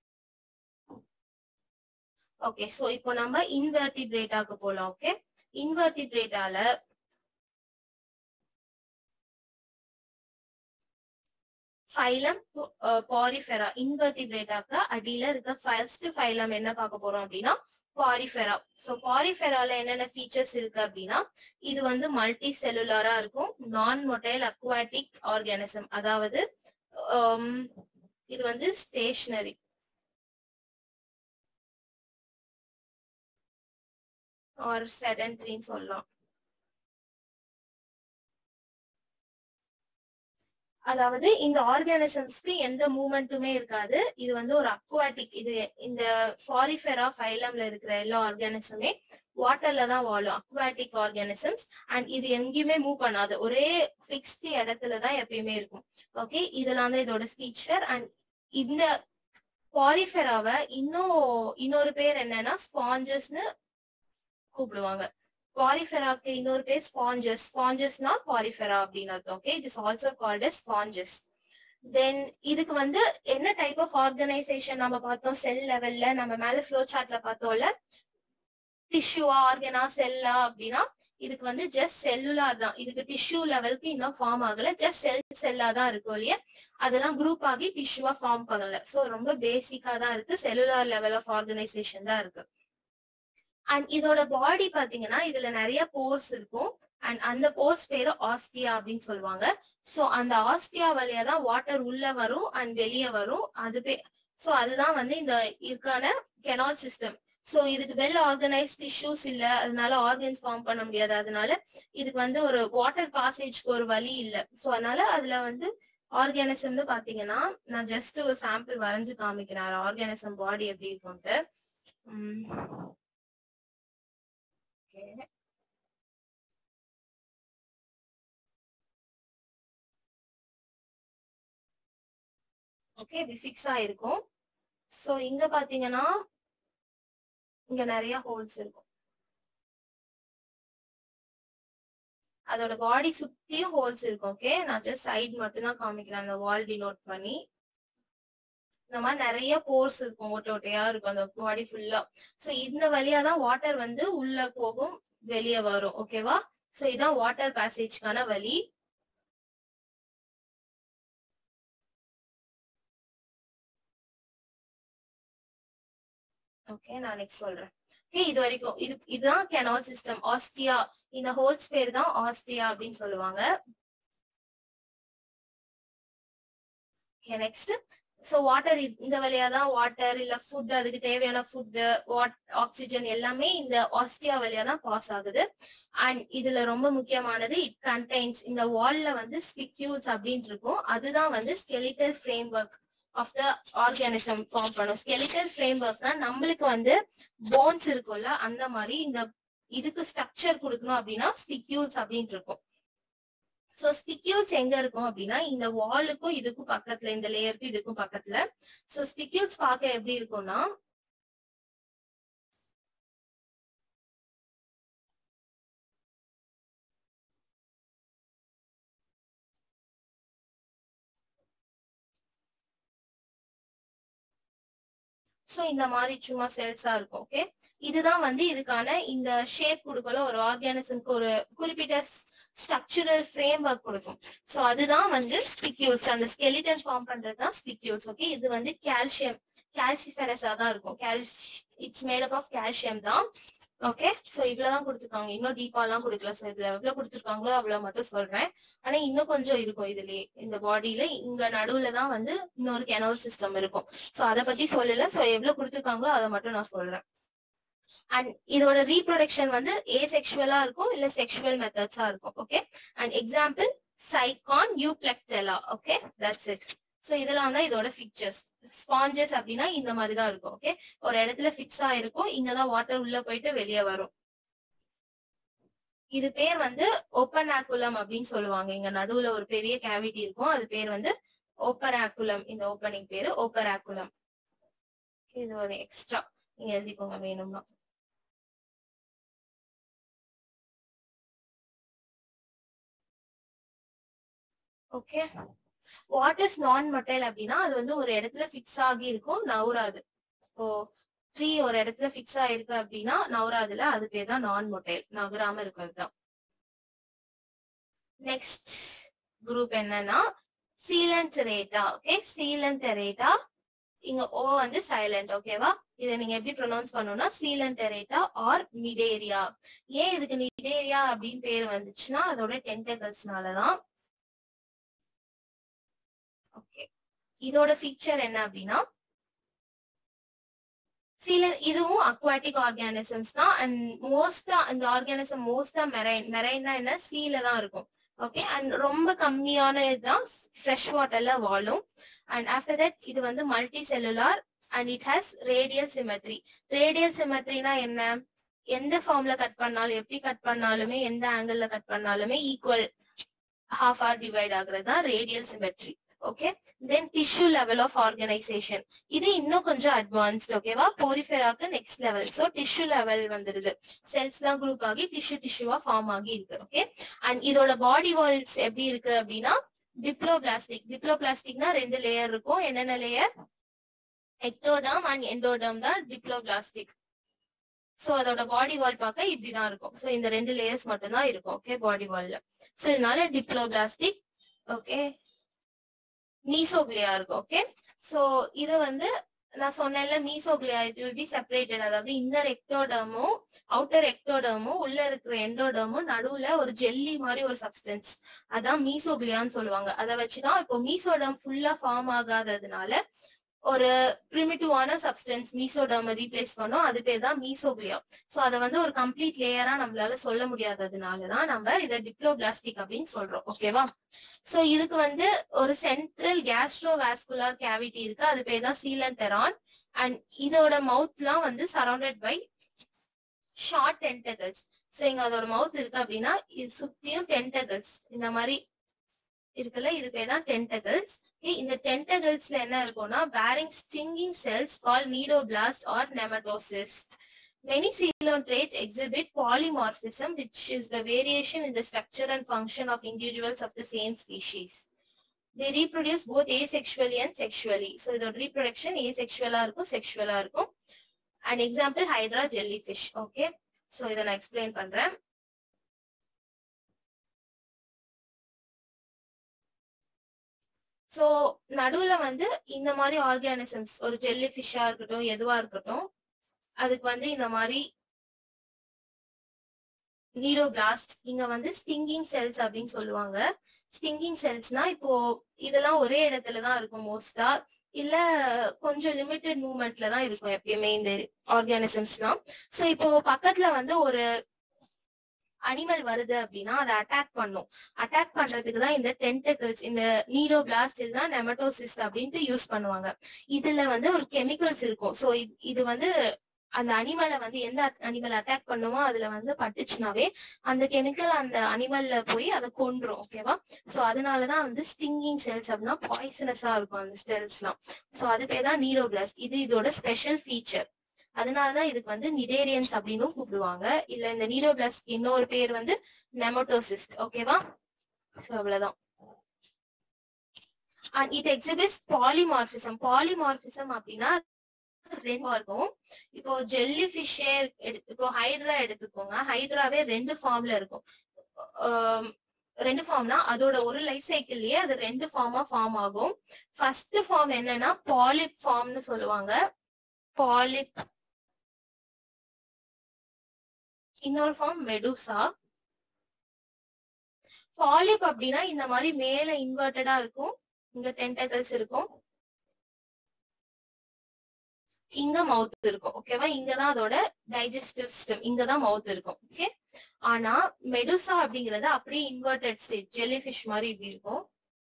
[SPEAKER 1] okay. சோ இப்போ நம்ம இன்வெர்டிபிரேட்டாக்கு போலாம். Okay, இன்வெர்டிபிரேட்டால phylum பாரிஃபெரா. இன்வெர்டிபிரேட்டாக்கு அடியில இருக்க ஃபர்ஸ்ட் ஃபைலம் என்ன பார்க்க போறோம் அப்படின்னா பாரிஃபெரா. சோ பாரிஃபெரால என்னென்ன ஃபீச்சர்ஸ் இருக்கு அப்படின்னா, இது வந்து மல்டி செல்லுலாரா இருக்கும், நான் மொட்டைல் அக்வாட்டிக் ஆர்கானிசம். அதாவது இது வந்து ஸ்டேஷனரி ஆர் செடன்டரின்னு சொல்லலாம். அதாவது இந்த ஆர்கானிசம்ஸ்க்கு எந்த மூவ்மெண்ட்டுமே இருக்காது. இது வந்து ஒரு அக்வாட்டிக். இது இந்த பாரிஃபெரா ஃபைலம்ல இருக்கிற எல்லா ஆர்கானிசமே வாட்டர்ல தான் வாழும், அக்வாட்டிக் ஆர்கானிசம்ஸ். அண்ட் இது எங்கேயுமே மூவ் பண்ணாது, ஒரே ஃபிக்ஸ்ட் இடத்துல தான் எப்பயுமே இருக்கும். ஓகே, இதெல்லாம் தான் இதோட ஃபீச்சர். அண்ட் இந்த பாரிஃபெராவை இன்னொரு பேர் என்னன்னா ஸ்பாஞ்சஸ்னு கூப்பிடுவாங்க. பாரிஃபெராக்கு இன்னொரு பேர் ஸ்பாஞ்சஸ். ஸ்பாஞ்சஸ்னா பாரிஃபெரா அப்படின்னு அர்த்தம். Okay, it is also called as sponges. Then இதுக்கு வந்து என்ன டைப் ஆஃப் ஆர்கனைசேஷன் நம்ம பார்த்தோம் செல் லெவல்ல, நம்ம மேல ஃப்ளோ சார்ட்ல பார்த்தோம்ல, டிஷ்யூவா ஆர்கனா செல்லா அப்படின்னா இதுக்கு வந்து ஜஸ்ட் செல்லுலார் தான். இதுக்கு டிஷ்யூ லெவலுக்கு இன்னும் ஃபார்ம் ஆகல, ஜஸ்ட் செல்லா தான் இருக்கும் இல்லையா, அதெல்லாம் குரூப் ஆகி டிஷ்யூவா ஃபார்ம் பண்ணல. சோ ரொம்ப பேசிக்கா தான் இருக்கு, செல்லுலார் லெவல் ஆஃப் ஆர்கனைசேஷன் தான் இருக்கு. அண்ட் இதோட பாடி பாத்தீங்கன்னா இதுல நிறைய போர்ஸ் இருக்கும். அண்ட் அந்த போர்ஸ் பேரு ஆஸ்டியா அப்படின்னு சொல்லுவாங்க. சோ அந்த ஆஸ்டியா வழியா தான் வாட்டர் உள்ள வரும் அண்ட் வெளியே வரும். சோ அதுதான் வந்து இந்த இருக்கான கெனால் சிஸ்டம். சோ இதுக்கு வெல் ஆர்கனைஸ்ட் டிஷ்யூஸ் இல்ல, அதனால ஆர்கன்ஸ் ஃபார்ம் பண்ண முடியாது. அதனால இதுக்கு வந்து ஒரு வாட்டர் பாசேஜ்க்கு ஒரு வழி இல்ல. சோ அதனால அதுல வந்து ஆர்கானிசம்னு பாத்தீங்கன்னா, நான் ஜஸ்ட் ஒரு சாம்பிள் வரைஞ்சு காமிக்கிறேன் ஆர்கானிசம் பாடி எப்படி இருக்கும்ட்டு. ஓகே, இப்படி ஃபிக்ஸ் ஆயிருக்கும். சோ இங்க பாத்தீங்கன்னா இங்க நிறைய ஹோல்ஸ் இருக்கும். அதோட பாடி சுத்தியும் ஹோல்ஸ் இருக்கும். ஓகே, நான் ஜஸ்ட் சைட் மட்டும் தான் காமிக்கிறேன் அந்த வால் டினோட் பண்ணி. இந்த மாதிரி நிறைய போர்ஸ் இருக்கும், ஓட்ட ஓட்டையா இருக்கும் அந்த பாடி ஃபுல்லா. சோ இந்த வழியா தான் வாட்டர் வந்து உள்ள போகும், வெளியே வரும். ஓகேவா? சோ இதான் வாட்டர் பேசேஜ்க்கான வழி. ஓகே, நான் நெக்ஸ்ட் சொல்றேன். ஓகே, இது வரைக்கும் இதுதான் கெனால் சிஸ்டம். ஆஸ்டியா, இந்த ஹோல்ஸ் பேர் தான் ஆஸ்டியா அப்படின்னு சொல்லுவாங்க. Okay, next. சோ வாட்டர் இந்த வழியா தான் வாட்டர் இல்ல ஃபுட், அதுக்கு தேவையான ஃபுட், ஆக்சிஜன் எல்லாமே இந்த ஆஸ்டியா வழியா தான் பாஸ் ஆகுது. அண்ட் இதுல ரொம்ப முக்கியமானது, இட் கண்டெய்ன்ஸ், இந்த வால்ல வந்து ஸ்பிக்யூல்ஸ் அப்படின்னு இருக்கும், அதுதான் வந்து skeletal frame work of the organism form பண்ணும். ஸ்கெலிட்டல் ஃப்ரேம் ஒர்க்னா நம்மளுக்கு வந்து போன்ஸ் இருக்கும்ல, அந்த மாதிரி இந்த இதுக்கு ஸ்ட்ரக்சர் கொடுக்கணும் அப்படின்னா ஸ்பிக்யூல்ஸ் அப்படின்னு இருக்கும். சோ ஸ்பிக்யூல்ஸ் எங்க இருக்கும் அப்படின்னா இந்த வாலுக்கும் இதுக்கும் பக்கத்துல, இந்த லேயருக்கும் இதுக்கும் பக்கத்துல. சோ ஸ்பிக்யூல்ஸ் பார்க்க எப்படி இருக்கும்னா, சோ இந்த மாதிரி சும்மா செல்ஸா இருக்கும். ஓகே, இதுதான் வந்து இதுக்கான இந்த ஷேப் கொடுக்கல, ஒரு ஆர்கானிசம்க்கு ஒரு குறிப்பிட்ட ஸ்ட்ரக்சரல் ஃப்ரேம் ஒர்க் கொடுக்கும். சோ அதுதான் வந்து ஸ்பிக்யூல்ஸ், அந்த ஸ்கெலிட்டன் ஃபார்ம் பண்றதுதான் ஸ்பிக்யூல்ஸ். ஓகே, இது வந்து கால்சியம், கால்சிஃபெரஸா தான் இருக்கும். It's made up of calcium தான். ஓகே, சோ இவ்வளவுதான் கொடுத்துருக்காங்க, இன்னும் டீப்பா எல்லாம் கொடுக்கல. சோ இதுல எவ்வளவு கொடுத்துருக்காங்களோ அவ்வளவு மட்டும் சொல்றேன். ஆனா இன்னும் கொஞ்சம் இருக்கும் இதுலயே. இந்த பாடியில இங்க நடுவுல தான் வந்து இன்னொரு கெனல் சிஸ்டம் இருக்கும். சோ அதை பத்தி சொல்லல. சோ எவ்வளவு கொடுத்துருக்காங்களோ அதை மட்டும் நான் சொல்றேன். அண்ட் இதோட ரீப்ரொடக்ஷன் வந்து ஏசெக்சுவலா இருக்கும் இல்ல செக்ஷுவல் மெத்தட்ஸா இருக்கும். Okay, and example sycon, euplectella. Okay, that's it. So இதெல்லாம் தான் இதோட ஃபீச்சர்ஸ். ஸ்பாஞ்சஸ் அப்படின்னா இந்த மாதிரி தான் இருக்கும். ஓகே, ஒரு இடத்துல ஃபிக்ஸ் ஆயிருக்கும், இங்கதான் வாட்டர் உள்ள போயிட்டு வெளியே வரும். இது பேர் வந்து ஓப்பனாக்குலம் அப்படின்னு சொல்லுவாங்க. இங்க நடுவுல ஒரு பெரிய கேவிட்டி இருக்கும், அது பேர் வந்து ஓப்பராக்குலம். இந்த ஓப்பனிங் பேரு ஓப்பராக்குலம். இது ஒரு எக்ஸ்ட்ரா நீங்க எழுதிக்கோங்க வேணும்னா. Okay, what is non motile அப்படின்னா அது வந்து ஒரு இடத்துல ஃபிக்ஸ் ஆகி இருக்கும், நவுறாது. இப்போ ட்ரீ ஒரு இடத்துல ஃபிக்ஸ் ஆயிருக்கு அப்படின்னா நவுறாதுல, அது பேர் தான் நான் மொட்டைல், நகராம இருக்கிறது தான். நெக்ஸ்ட் குரூப் என்னன்னா சீலன்டரேட்டா. ஓகே, சீலன்டரேட்டா. இங்க ஓ வந்து சைலண்ட். ஓகேவா, இதை நீங்க எப்படி ப்ரொனவுன்ஸ் பண்ணணும்னா சீலன்டரேட்டா ஆர் நிடேரியா. ஏன் இதுக்கு நிடேரியா அப்படின்னு பேர் வந்துச்சுன்னா அதோட டென்டகல்ஸ்னாலதான். ஓகே, இதோட ஃபீச்சர் என்ன அப்படின்னா இதுவும் அக்வாட்டிக் ஆர்கானிசம்ஸ் தான். அண்ட் மோஸ்டா இந்த ஆர்கானிசம் மோஸ்டா மெரைன் தான் என்ன சீல தான் இருக்கும். ஓகே, அண்ட் ரொம்ப கம்மியான இதுதான் ஃப்ரெஷ் வாட்டர்ல வாழும். அண்ட் ஆஃப்டர் தட் இது வந்து multi cellular and it has radial symmetry. Radial சிமெட்ரினா என்ன, எந்த ஃபார்ம்ல கட் பண்ணாலும் எப்படி கட் பண்ணாலுமே எந்த ஆங்கிள் கட் பண்ணாலுமே ஈக்குவல் half hour டிவைட் ஆகுறது தான் radial symmetry. Okay, then tissue level of organisation. இது இன்னும் கொஞ்சம் அட்வான்ஸ்ட். ஓகேவா, போரிஃபெராக்கு next level. So tissue level வந்துருது, செல்ஸ் எல்லாம் குரூப் ஆகி டிஷ்யூவா ஃபார்ம் ஆகி இருக்கு. ஓகே, அண்ட் இதோட பாடி வால்ஸ் எப்படி இருக்கு அப்படின்னா டிப்ளோபிளாஸ்டிக். டிப்ளோபிளாஸ்டிக்னா 2 லேயர் இருக்கும். என்னென்ன லேயர், எக்டோடர்ம் அண்ட் எண்டோடர்ம் தான் டிப்ளோபிளாஸ்டிக். சோ அதோட பாடி வால் பார்க்க இப்படிதான் இருக்கும். சோ இந்த 2 லேயர்ஸ் மட்டும் தான் இருக்கும். ஓகே, பாடி வால்ல. சோ இதனால டிப்ளோபிளாஸ்டிக். ஓகே, மீசோக்லியா இருக்கும். ஓகே, சோ இது வந்து நான் சொன்னேன்ல mesoglea it will be separated. அதாவது இன்னர் எக்டோடர்மும் அவுட்டர் எக்டோடர்மும் உள்ள இருக்கிற எண்டோடர்மும் நடுவுல ஒரு ஜெல்லி மாதிரி ஒரு சப்ஸ்டன்ஸ், அதான் மீசோக்லியான்னு சொல்லுவாங்க. அதை வச்சுதான் இப்போ மீசோடர்ம் ஃபுல்லா ஃபார்ம் ஆகாததுனால ஒரு பிரிமிட்டிவான சப்ஸ்டன்ஸ் மீசோடர்மை ரீப்ளேஸ் பண்ணோம், அது பேர் தான் மீசோக்லியா. சோ அதை வந்து ஒரு கம்ப்ளீட் லேயரா நம்மளால சொல்ல முடியாததுனாலதான் நம்ம இதை டிப்ளோபிளாஸ்டிக் அப்படின்னு சொல்றோம். ஓகேவா, சோ இதுக்கு வந்து ஒரு சென்ட்ரல் கேஸ்ட்ரோவாஸ்குலர் கேவிட்டி இருக்கு, அது பேர் தான் சீலன்டெரான். அண்ட் இதோட மவுத்லாம் வந்து surrounded by short tentacles. So இங்க அதோட மவுத் இருக்கு அப்படின்னா இது சுத்தியும் டென்டகல்ஸ் இந்த மாதிரி இருக்குல்ல, இது பேர் தான் டென்டகல்ஸ். இந்த டென்டகல்ஸ்ல என்ன இருக்கும்னா bearing stinging cells called nidoblast or nematocyst. Many coelotrates exhibit polymorphism, which is the variation in the structure and function of individuals of the same species. They reproduce both asexually and sexually. So the reproduction asexual-ஆ இருக்கும், sexual-ஆ இருக்கும். An example hydra jellyfish. Okay, so இதை நான் explain பண்றேன். So நடுவுல வந்து இந்த மாதிரி organisms ஒரு ஜெல்லி ஃபிஷ்ஷா இருக்கட்டும் எதுவா இருக்கட்டும் அதுக்கு வந்து இந்த மாதிரி நீடோபிளாஸ்ட், இங்க வந்து ஸ்டிங்கிங் செல்ஸ் அப்படின்னு சொல்லுவாங்க. ஸ்டிங்கிங் செல்ஸ்னா இப்போ இதெல்லாம் ஒரே இடத்துலதான் இருக்கும் மோஸ்டா, இல்ல கொஞ்சம் லிமிட்டட் மூவ்மெண்ட்ல தான் இருக்கும் எப்பயுமே இந்த ஆர்கானிசம்ஸ்லாம். சோ இப்போ பக்கத்துல வந்து ஒரு அனிமல் வருது அப்படின்னா அதை அட்டாக் பண்ணும். அட்டாக் பண்றதுக்கு தான் இந்த டென்டகிள்ஸ், இந்த நீடோபிளாஸ்ட் இல்லைன்னா நெமட்டோசிஸ்ட் அப்படின்ட்டு யூஸ் பண்ணுவாங்க. இதுல வந்து ஒரு கெமிக்கல்ஸ் இருக்கும். சோ இது வந்து அந்த அனிமலை வந்து எந்த அனிமல் அட்டாக் பண்ணுமோ அதுல வந்து பட்டுச்சுனாவே அந்த கெமிக்கல் அந்த அனிமல்ல போய் அதை கொன்றும். ஓகேவா, சோ அதனாலதான் வந்து ஸ்டிங்கிங் செல்ஸ் அப்படின்னா பாய்சனஸா இருக்கும் அந்த செல்ஸ் எல்லாம். சோ அது பேர் தான் நீடோபிளாஸ்ட். இது இதோட ஸ்பெஷல் ஃபீச்சர். அதனாலதான் இதுக்கு வந்து நிடேரியன்ஸ் அப்படின்னு கூப்பிடுவாங்க. இல்ல இந்த நீடோபிளாஸ்ட் இன்னொரு பேர் வந்து நெமட்டோசிஸ்ட். ஓகேவா, சோ அவ்வளவுதான். And it exhibits polymorphism. Polymorphism அப்படின்னா ரெண்டு இருக்கும். இப்போ ஜெல்லி ஃபிஷ்ஷே இப்போ ஹைட்ரா எடுத்துக்கோங்க, ஹைட்ராவே 2 ஃபார்ம்ல இருக்கும். 2 ஃபார்ம்னா அதோட ஒரு லைஃப் சைக்கிள்லயே அது 2 ஃபார்மா ஃபார்ம் ஆகும். ஃபர்ஸ்ட் ஃபார்ம் என்னன்னா பாலிப் ஃபார்ம்னு சொல்லுவாங்க. பாலிப் இன்னொரு ஃபார்ம் மெடுசா. பாலிப் அப்படின்னா இந்த மாதிரி மேல இன்வெர்டடா இருக்கும், இங்க டென்டகல்ஸ் இருக்கும், இங்க மவுத் இருக்கும். ஓகேவா? இங்கதான் அதோட டைஜஸ்டிவ் சிஸ்டம், இங்கதான் மவுத் இருக்கும். ஓகே. ஆனா மெடுசா அப்படிங்கறது அப்படியே இன்வெர்டட் ஸ்டேட், ஜெல்லி ஃபிஷ் மாதிரி இப்படி இருக்கும்,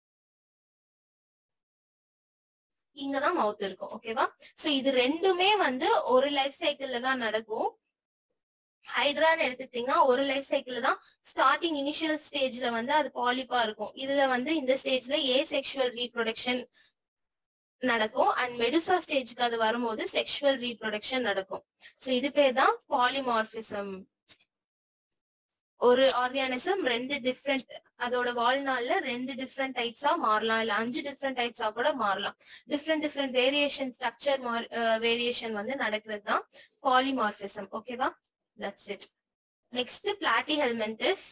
[SPEAKER 1] இங்கதான் மவுத் இருக்கும். ஓகேவா? சோ இது ரெண்டுமே வந்து ஒரு லைஃப் சைக்கிள்ல தான் நடக்கும். ஹைட்ரான்னு எடுத்துக்கிட்டீங்கன்னா ஒரு லைஃப் சைக்கிள் தான். ஸ்டார்டிங் இனிஷியல் ஸ்டேஜ்ல வந்து அது பாலிப்பா இருக்கும். இதுல வந்து இந்த ஸ்டேஜ்ல ஏசெக்சுவல் ரீப்ரொடக்ஷன் நடக்கும். அண்ட் மெடுசா ஸ்டேஜ்க்கு அது வரும்போது செக்ஷுவல் ரீப்ரொடக்ஷன் நடக்கும். சோ இது பேர் தான் பாலிமார்பிசம். ஒரு ஆர்கானிசம் ரெண்டு டிஃப்ரெண்ட், அதோட வாழ்நாள்ல ரெண்டு டிஃப்ரெண்ட் டைப்ஸா மாறலாம், இல்ல 5 டிஃப்ரெண்ட் டைப்ஸா கூட மாறலாம். டிஃப்ரெண்ட் வேரியேஷன், ஸ்ட்ரக்சர் வேரியேஷன் வந்து நடக்கிறது தான் பாலிமார்பிசம். ஓகேவா? That's it. Next platyhelminthes.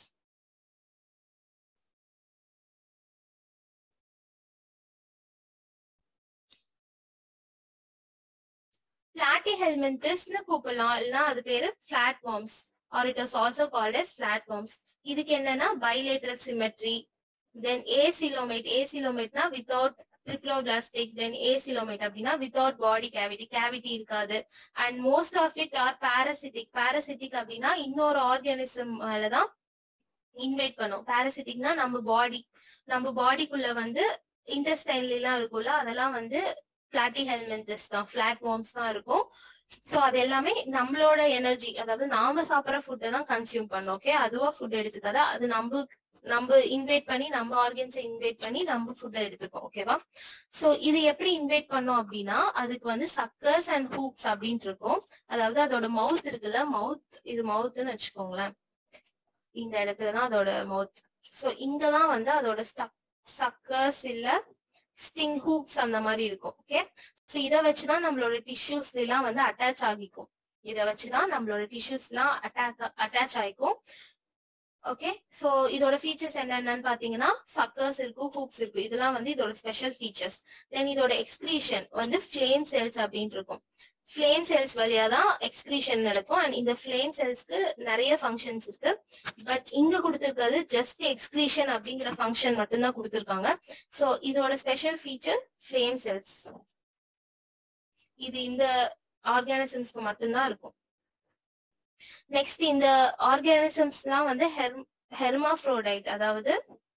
[SPEAKER 1] பிளாட்டிஹெல்மின்தஸ்னு கூப்பிடலாம், இல்லைன்னா அது பேரு flat worms, or it is also called as flatworms. இதுக்கு என்னன்னா bilateral symmetry, then acylomate. Acylomate-னா without triploblastic, then acylomate அப்படின்னா without body cavity, cavity இருக்காது. And most of it are parasitic. Parasitic அப்படின்னா இன்னொரு ஆர்கானிசம் தான் இன்வைட் பண்ணும். parasiticனா நம்ம பாடிக்குள்ள வந்து இன்டெஸ்டைன்ல எல்லாம் இருக்கும்ல, அதெல்லாம் வந்து பிளாட்டிஹெல்மின்தஸ் தான், பிளாட் வார்ம்ஸ் தான் இருக்கும். சோ அது எல்லாமே நம்மளோட எனர்ஜி, அதாவது நாம சாப்பிட்ற ஃபுட்டை தான் கன்சியூம் பண்ணோம். ஓகே, அதுவா ஃபுட் எடுத்துக்காத, அது நம்ம இன்வைட் பண்ணி, நம்ம ஆர்கன்ஸை இன்வைட் பண்ணி நம்ம ஃபுட்டை எடுத்துக்கோம். ஓகேவா? சோ இது எப்படி இன்வைட் பண்ணோம் அப்படின்னா, அதுக்கு வந்து சக்கர்ஸ் அண்ட் ஹூக்ஸ் அப்படின்ட்டு இருக்கும். அதாவது அதோட மவுத் இருக்குல்ல, இது மவுத்னு வச்சுக்கோங்களேன், இந்த இடத்துலதான் அதோட மவுத். சோ இங்கதான் வந்து அதோட சக்கர்ஸ் இல்ல ஸ்டிங் ஹூக்ஸ் அந்த மாதிரி இருக்கும். ஓகே, சோ இத வச்சுதான் நம்மளோட டிஷ்யூஸ் எல்லாம் வந்து அட்டாச் ஆகிக்கும். இத வச்சுதான் நம்மளோட டிஷ்யூஸ் எல்லாம் அட்டாச் ஆகிக்கும். ஓகே, சோ இதோட ஃபீச்சர்ஸ் என்னென்னு பாத்தீங்கன்னா, சக்கர்ஸ் இருக்கும், ஹூக்ஸ் இருக்கும், இதெல்லாம் வந்து இதோட ஸ்பெஷல் ஃபீச்சர்ஸ். தென் இதோட எக்ஸ்கிரீஷன் வந்து ஃபிளேம் செல்ஸ் அப்படின்னு இருக்கும். ஃபிளேம் செல்ஸ் வழியா தான் எக்ஸ்கிரீஷன் நடக்கும். அண்ட் இந்த ஃபிளேம் செல்ஸ்க்கு நிறைய ஃபங்க்ஷன்ஸ் இருக்கு. பட் இங்க கொடுத்திருக்கிறது ஜஸ்ட் எக்ஸ்கிரீஷன் அப்படிங்கிற ஃபங்க்ஷன் மட்டும்தான் கொடுத்திருக்காங்க. சோ இதோட ஸ்பெஷல் ஃபீச்சர் ஃபிளேம் செல்ஸ். இது இந்த ஆர்கானிசம்ஸ்க்கு மட்டும்தான் இருக்கும். நெக்ஸ்ட் இந்த ஆர்கானிசம்ஸ்லாம் வந்து ஹெர்மாஃப்ரோடைட், அதாவது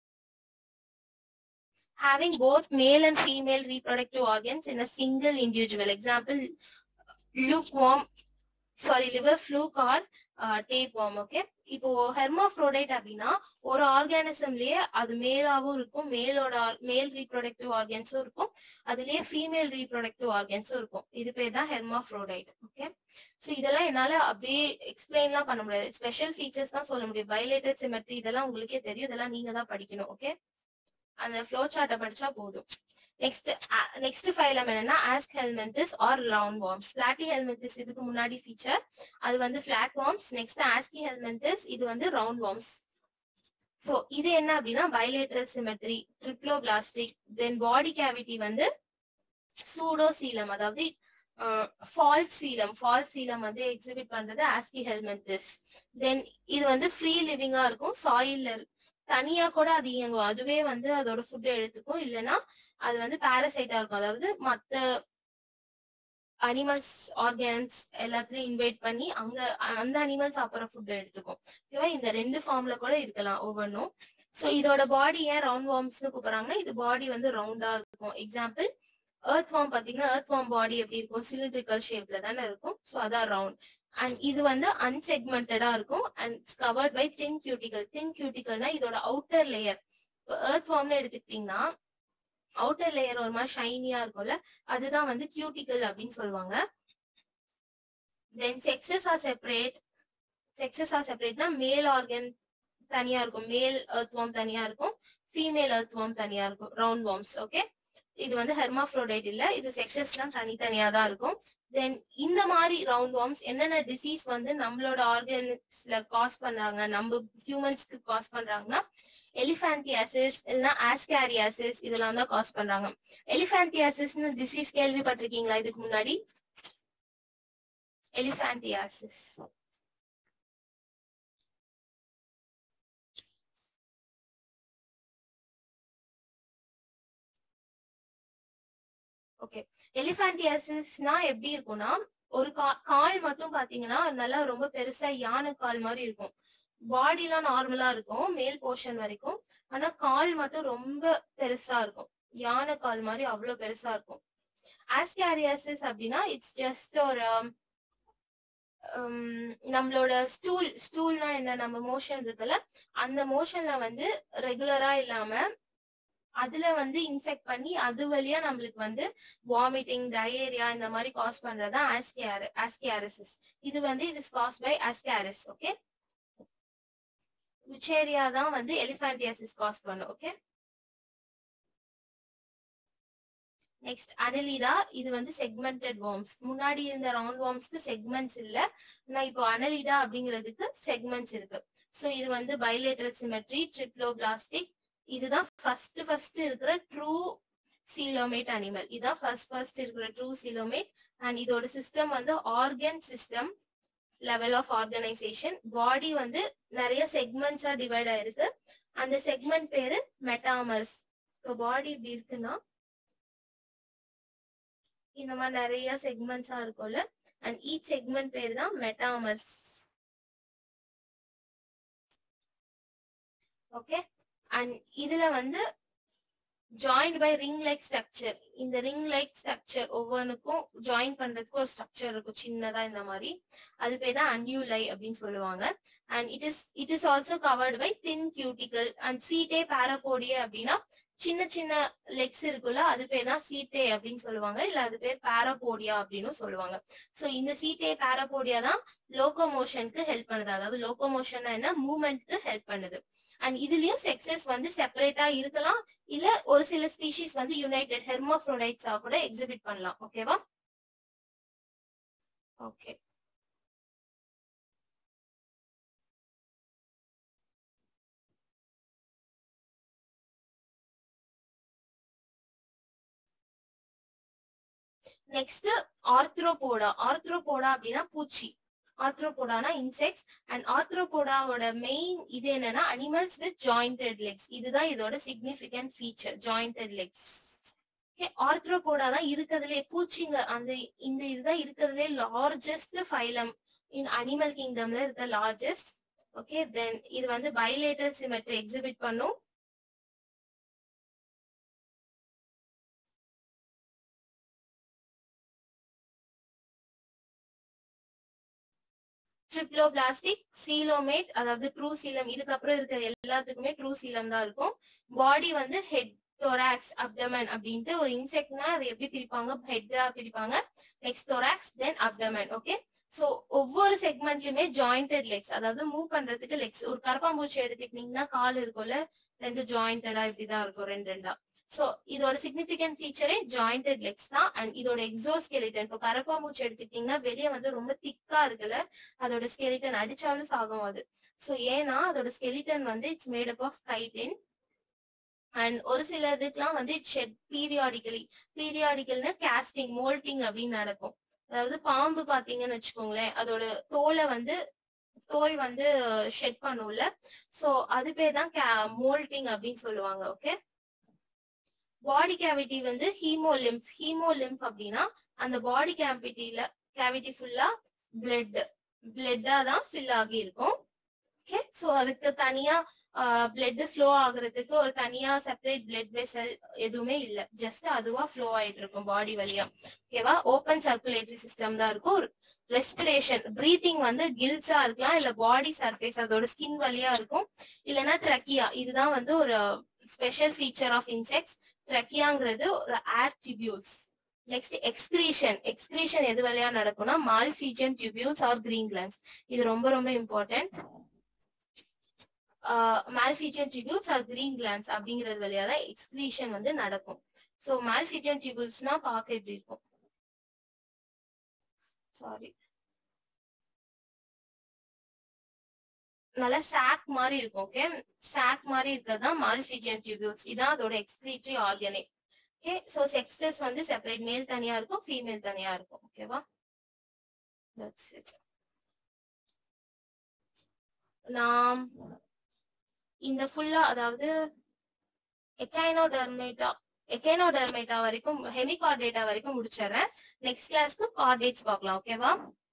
[SPEAKER 1] having both male and female reproductive organs in a single individual. Example, liver fluke or tapeworm. Okay, இப்போ ஹெர்மாஃப்ரோடைட் அப்படின்னா ஒரு ஆர்கானிசம்லயே அது மேலாவும் இருக்கும், மேல் ரீப்ரொடக்டிவ் ஆர்கன்ஸும் இருக்கும், அதுலயே ஃபீமேல் ரீப்ரொடக்டிவ் ஆர்கன்ஸும் இருக்கும். இது பேர் தான் ஹெர்மாஃப்ரோடைட். ஓகே, சோ இதெல்லாம் என்னால அப்படியே எக்ஸ்பிளைன்லாம் பண்ண முடியாது, ஸ்பெஷல் ஃபீச்சர்ஸ் தான் சொல்ல முடியும். பைலேட்டட் சிமெட்ரி இதெல்லாம் உங்களுக்கே தெரியும், இதெல்லாம் நீங்க தான் படிக்கணும். ஓகே, அந்த ஃப்ளோ சார்ட்டை படிச்சா போதும். நெக்ஸ்ட் ஃபைலம் என்னன்னா aschelminthes or round worms. Platyhelminthes இதுக்கு முன்னாடி ஃபீச்சர், அது வந்து பிளாட் வார்ம்ஸ். நெக்ஸ்ட் ஆஸ்கிஹெல்மின்தஸ், இது வந்து ரவுண்ட் வார்ம்ஸ். சோ இது என்ன அப்படின்னா bilateral symmetry, triploblastic, then body cavity வந்து சூடோசீலம், அதாவது ஃபால்ஸ் சீலம் வந்து எக்ஸிபிட் பண்றது ஆஸ்கிஹெல்மின்தஸ். தென் இது வந்து ஃப்ரீ லிவிங்கா இருக்கும், சாயில்ல தனியா கூட அது இயங்கும், அதுவே வந்து அதோட ஃபுட் எடுத்துக்கும். இல்லைன்னா அது வந்து பாரசைட்டா இருக்கும், அதாவது மத்த அனிமல்ஸ் ஆர்கன்ஸ் எல்லாத்துலயும் இன்வைட் பண்ணி அந்த அனிமல்ஸ் சாப்பிட்ற ஃபுட் எடுத்துக்கும். ஓகேவா? இந்த ரெண்டு ஃபார்ம்ல கூட இருக்கலாம் ஒவ்வொன்றும். சோ இதோட பாடி ஏன் ரவுண்ட் வார்ம்ஸ்னு கூப்பிடுறாங்கன்னா, இது பாடி வந்து ரவுண்டா இருக்கும். எக்ஸாம்பிள், எர்த் வார்ம் பாத்தீங்கன்னா, எர்த் வார்ம் பாடி எப்படி இருக்கும், சிலிண்ட்ரிக்கல் ஷேப்ல தானே இருக்கும். சோ அதான் ரவுண்ட். அண்ட் இது வந்து அன்செக்மெண்டடா இருக்கும் and covered by thin cuticle. Thin கியூட்டிகல்னா இதோட அவுட்டர் லேயர். இப்போ எர்த் வார்ம்னு எடுத்துக்கிட்டீங்கன்னா அவுட்டர் லேயர் ஒரு மாதிரி ஷைனியா இருக்கும்ல, அதுதான் வந்து கியூட்டிகல் அப்படின்னு சொல்லுவாங்க. தென் செக்ஸஸ் ஆர் செப்பரேட்னா மேல் ஆர்கன் தனியா இருக்கும், மேல் எர்த் வார்ம் தனியா இருக்கும், ஃபீமேல் எர்த் வார்ம் தனியா இருக்கும், ரவுண்ட் வார்ம்ஸ். ஓகே, இது வந்து ஹெர்மாஃப்ரோடைட் இல்ல, இது செக்ஸஸ் தான் தனித்தனியா தான் இருக்கும். தென் இந்த மாதிரி ரவுண்ட் வார்ம்ஸ் என்னென்ன டிசீஸ் வந்து நம்மளோட ஆர்கன்ஸ்ல காஸ் பண்றாங்க, நம்ம ஹியூமன்ஸ்க்கு காஸ் பண்றாங்கன்னா, எலிஃபான்டியாசிஸ் இல்லைன்னா ஆஸ்காரியாசிஸ் இதெல்லாம் தான் காஸ் பண்றாங்க. எலிஃபான்டியாசிஸ்னு டிசீஸ் கேள்விப்பட்டிருக்கீங்களா இதுக்கு முன்னாடி? எலிஃபான்டியாசிஸ் ஓகே, எலிஃபான்டியாசிஸ்னா எப்படி இருக்கும்னா ஒரு கால் மட்டும் பாத்தீங்கன்னா நல்லா ரொம்ப பெருசா யானை கால் மாதிரி இருக்கும். பாடிலாம் நார்மலா இருக்கும் மேல் போர்ஷன் வரைக்கும். ஆனா கால் மட்டும் ரொம்ப பெருசா இருக்கும். யானை கால் மாதிரி அவ்வளவு பெருசா இருக்கும். ஆஸ்காரியாசிஸ் அப்படின்னா இட்ஸ் ஜஸ்ட் ஒரு நம்மளோட ஸ்டூல்னா என்ன, நம்ம மோஷன் இருக்குல்ல, அந்த மோஷன்ல வந்து ரெகுலரா இல்லாம அதுல வந்து இன்ஃபெக்ட் பண்ணி அது வழியா நம்மளுக்கு வந்து வாமிட்டிங், டயேரியா இந்த மாதிரி காஸ் பண்றதா ஆஸ்கியாரிசிஸ். இது வந்து it is caused by ascaris. Okay, wuchereria தான் வந்து எலிஃபான்டியாசிஸ் காஸ் பண்ணும். Okay, next annelida. இது வந்து செக்மெண்டட் வார்ம்ஸ். முன்னாடி இருந்த ரவுண்ட் வார்ம்ஸ்க்கு செக்மெண்ட்ஸ் இல்ல, நான் இப்போ அனலிடா அப்படிங்கிறதுக்கு செக்மெண்ட்ஸ் இருக்கு. சோ இது வந்து பைலேட்டரல் சிமெட்ரி, ட்ரிப்ளோபிளாஸ்டிக். இதுதான் ஃபர்ஸ்ட் இருக்கிற ட்ரூ சீலோமேட் அனிமல். இதான் ஃபர்ஸ்ட் இருக்கிற ட்ரூ சீலோமேட். அண்ட் இதோட சிஸ்டம் வந்து organ system level of organisation. Body வந்து நிறைய செக்மெண்ட்ஸா டிவைட் ஆயிருக்கு. அந்த செக்மெண்ட் பேரு மெட்டாமர்ஸ். இப்போ பாடி இப்படி இருக்குன்னா இந்த மாதிரி நிறைய செக்மெண்ட்ஸா இருக்கும்ல, அண்ட் ஈச் செக்மெண்ட் பேர் தான் மெட்டாமர்ஸ். ஓகே, அண்ட் இதுல வந்து joint by ring like structure. இந்த ரிங் லைக் ஸ்ட்ரக்சர் ஒவ்வொன்றுக்கும் ஜாயின் பண்றதுக்கு ஒரு ஸ்ட்ரக்சர் இருக்கும் சின்னதா இந்த மாதிரி. அது பேர் தான் அன்யூலை அப்படின்னு சொல்லுவாங்க. And it is also covered by thin cuticle. And setae parapodia அப்படின்னா சின்ன சின்ன லெக்ஸ் இருக்குல்ல, அது பேர் தான் சீட்டே அப்படின்னு சொல்லுவாங்க. இல்ல அது பேர் பாராபோடியா அப்படின்னு சொல்லுவாங்க. சோ இந்த சீட்டே பாராபோடியா தான் லோகோமோஷனுக்கு ஹெல்ப் பண்ணுது. அதாவது லோகோமோஷன் என்ன, மூவ்மெண்ட்க்கு ஹெல்ப் பண்ணுது. அண்ட் இதுலயும் செக்ஸஸ் வந்து செப்பரேட்டா இருக்கலாம், இல்ல ஒரு சில ஸ்பீஷிஸ் வந்து யுனைடெட் ஹெர்மோஃப்ரோடைட்ஸா கூட எக்ஸிபிட் பண்ணலாம். ஓகேவா? Okay, next Arthropoda. ஆர்த்ரோபோடா அப்படின்னா பூச்சி. ஆர்த்ரோபோடானா இன்செக்ட்ஸ். அண்ட் ஆர்த்ரோபோடாவோட மெயின் இது என்னன்னா அனிமல்ஸ் வித் ஜாயிண்டட் லெக்ஸ். இதுதான் இதோட significant feature, jointed legs. Arthropoda தான் இருக்கிறதுலே பூச்சிங்க, அந்த இந்த இதுதான் இருக்கிறதுலே லார்ஜஸ்ட் ஃபைலம் இன் அனிமல் கிங்டம்ல இருக்க லார்ஜஸ்ட். ஓகே, தென் இது வந்து பைலேட்டரல் சிமெட்ரி எக்ஸிபிட் பண்ணும். ட்ரிப்ளோபிளாஸ்டிக், சீலோமேட், அதாவது ட்ரூ சீலம். இதுக்கப்புறம் இருக்கிற எல்லாத்துக்குமே ட்ரூ சீலம் தான் இருக்கும். பாடி வந்து ஹெட், thorax, abdomen அப்படின்ட்டு ஒரு இன்செக்ட்னா அதை எப்படி பிரிப்பாங்க, ஹெட்டா பிரிப்பாங்க. Next thorax, then abdomen. Okay, so ஒவ்வொரு செக்மெண்ட்லயுமே ஜாயிண்டட் லெக்ஸ், அதாவது மூவ் பண்றதுக்கு லெக்ஸ். ஒரு கரப்பாம்பூச்சி எடுத்துக்கிட்டீங்கன்னா கால் இருக்கும்ல, ரெண்டு ஜாயிண்டடா இப்படிதான் இருக்கும், ரெண்டு ரெண்டா. சோ இதோட சிக்னிபிகன்ட் ஃபீச்சரே ஜாயிண்டட் லெக்ஸ் தான். அண்ட் இதோட எக்ஸோஸ்கெலிட்டன், இப்போ கரப்பாம்பூச்சி எடுத்துக்கிட்டீங்கன்னா வெளியே வந்து ரொம்ப திக்கா இருக்குல்ல, அதோட ஸ்கெலிட்டன் அடிச்சாலும் சாகும் அது. சோ ஏன்னா அதோட ஸ்கெலிட்டன் வந்து it's made up of chitin. And ஒரு சில இதுக்கெல்லாம் வந்து இட் ஷெட் பீரியாடிக்கல்னா கேஸ்டிங், மோல்டிங் அப்படின்னு நடக்கும். அதாவது பாம்பு பாத்தீங்கன்னு வச்சுக்கோங்களேன், அதோட தோல் வந்து ஷெட் பண்ணும்ல, சோ அது பேர் தான் மோல்டிங் அப்படின்னு சொல்லுவாங்க. ஓகே, பாடி கேவிட்டி வந்து ஹீமோலிம்ப் அப்படின்னா அந்த பாடி கேவிட்டி ஃபுல்லா பிளட்டா தான் ஃபில் ஆகி இருக்கும். ஓகே, சோ அதுக்கு தனியா பிளட் ஃப்ளோ ஆகுறதுக்கு ஒரு தனியா செப்பரேட் பிளட் வெசல் எதுவுமே இல்ல, ஜஸ்ட் அதுவா ஃப்ளோ ஆயிட்டு இருக்கும் பாடி வழியா. ஓகேவா? ஓப்பன் சர்க்குலேட்டரி சிஸ்டம் தான் இருக்கும். ரெஸ்பிரேஷன், பிரீத்திங் வந்து கில்ஸா இருக்கலாம், இல்ல பாடி சர்ஃபேஸ் அதோட ஸ்கின் வழியா இருக்கும், இல்லைன்னா ட்ரக்கியா. இதுதான் வந்து ஒரு ஸ்பெஷல் ஃபீச்சர் ஆஃப் இன்செக்ட்ஸ். ட்ரக்கியாங்கிறது ஒரு ஏர் டியூபியூல்ஸ். நெக்ஸ்ட் எக்ஸ்கிரீஷன் எது வழியா நடக்கும்னா Malpighian tubules or green glands. இது ரொம்ப ரொம்ப important. Malpighian tubules or green glands அப்படிங்கிறது வழியா தான் எக்ஸ்கிரீஷன் வந்து நடக்கும். சோ மால்ஃபீஜியன் டியூபியூல்ஸ்னா பார்க்க எப்படி இருக்கும், சாரி, நல்ல சாக் மாதிரி இருக்கும். ஓகே, சாக் மாதிரி இருக்கிறது தான் மால்ஃபீஜியன் டியூபியூல்ஸ். இதான் அதோட எக்ஸ்கிரீட்டரி ஆர்கனே. ஓகே, சோ செக்ஸஸ் வந்து செப்பரேட், மேல் தனியா இருக்கும், ஃபீமேல் தனியா இருக்கும். ஓகேவா? That's it. இந்த ஃபுல்லா, அதாவது எக்கைனோடெர்மேட்டா எக்கேனோடெர்மேட்டா வரைக்கும் ஹெமிகார்டேட்டா வரைக்கும் முடிச்சிடுறேன். நெக்ஸ்ட் கிளாஸ்க்கு கார்டேட்ஸ் பார்க்கலாம். ஓகேவா?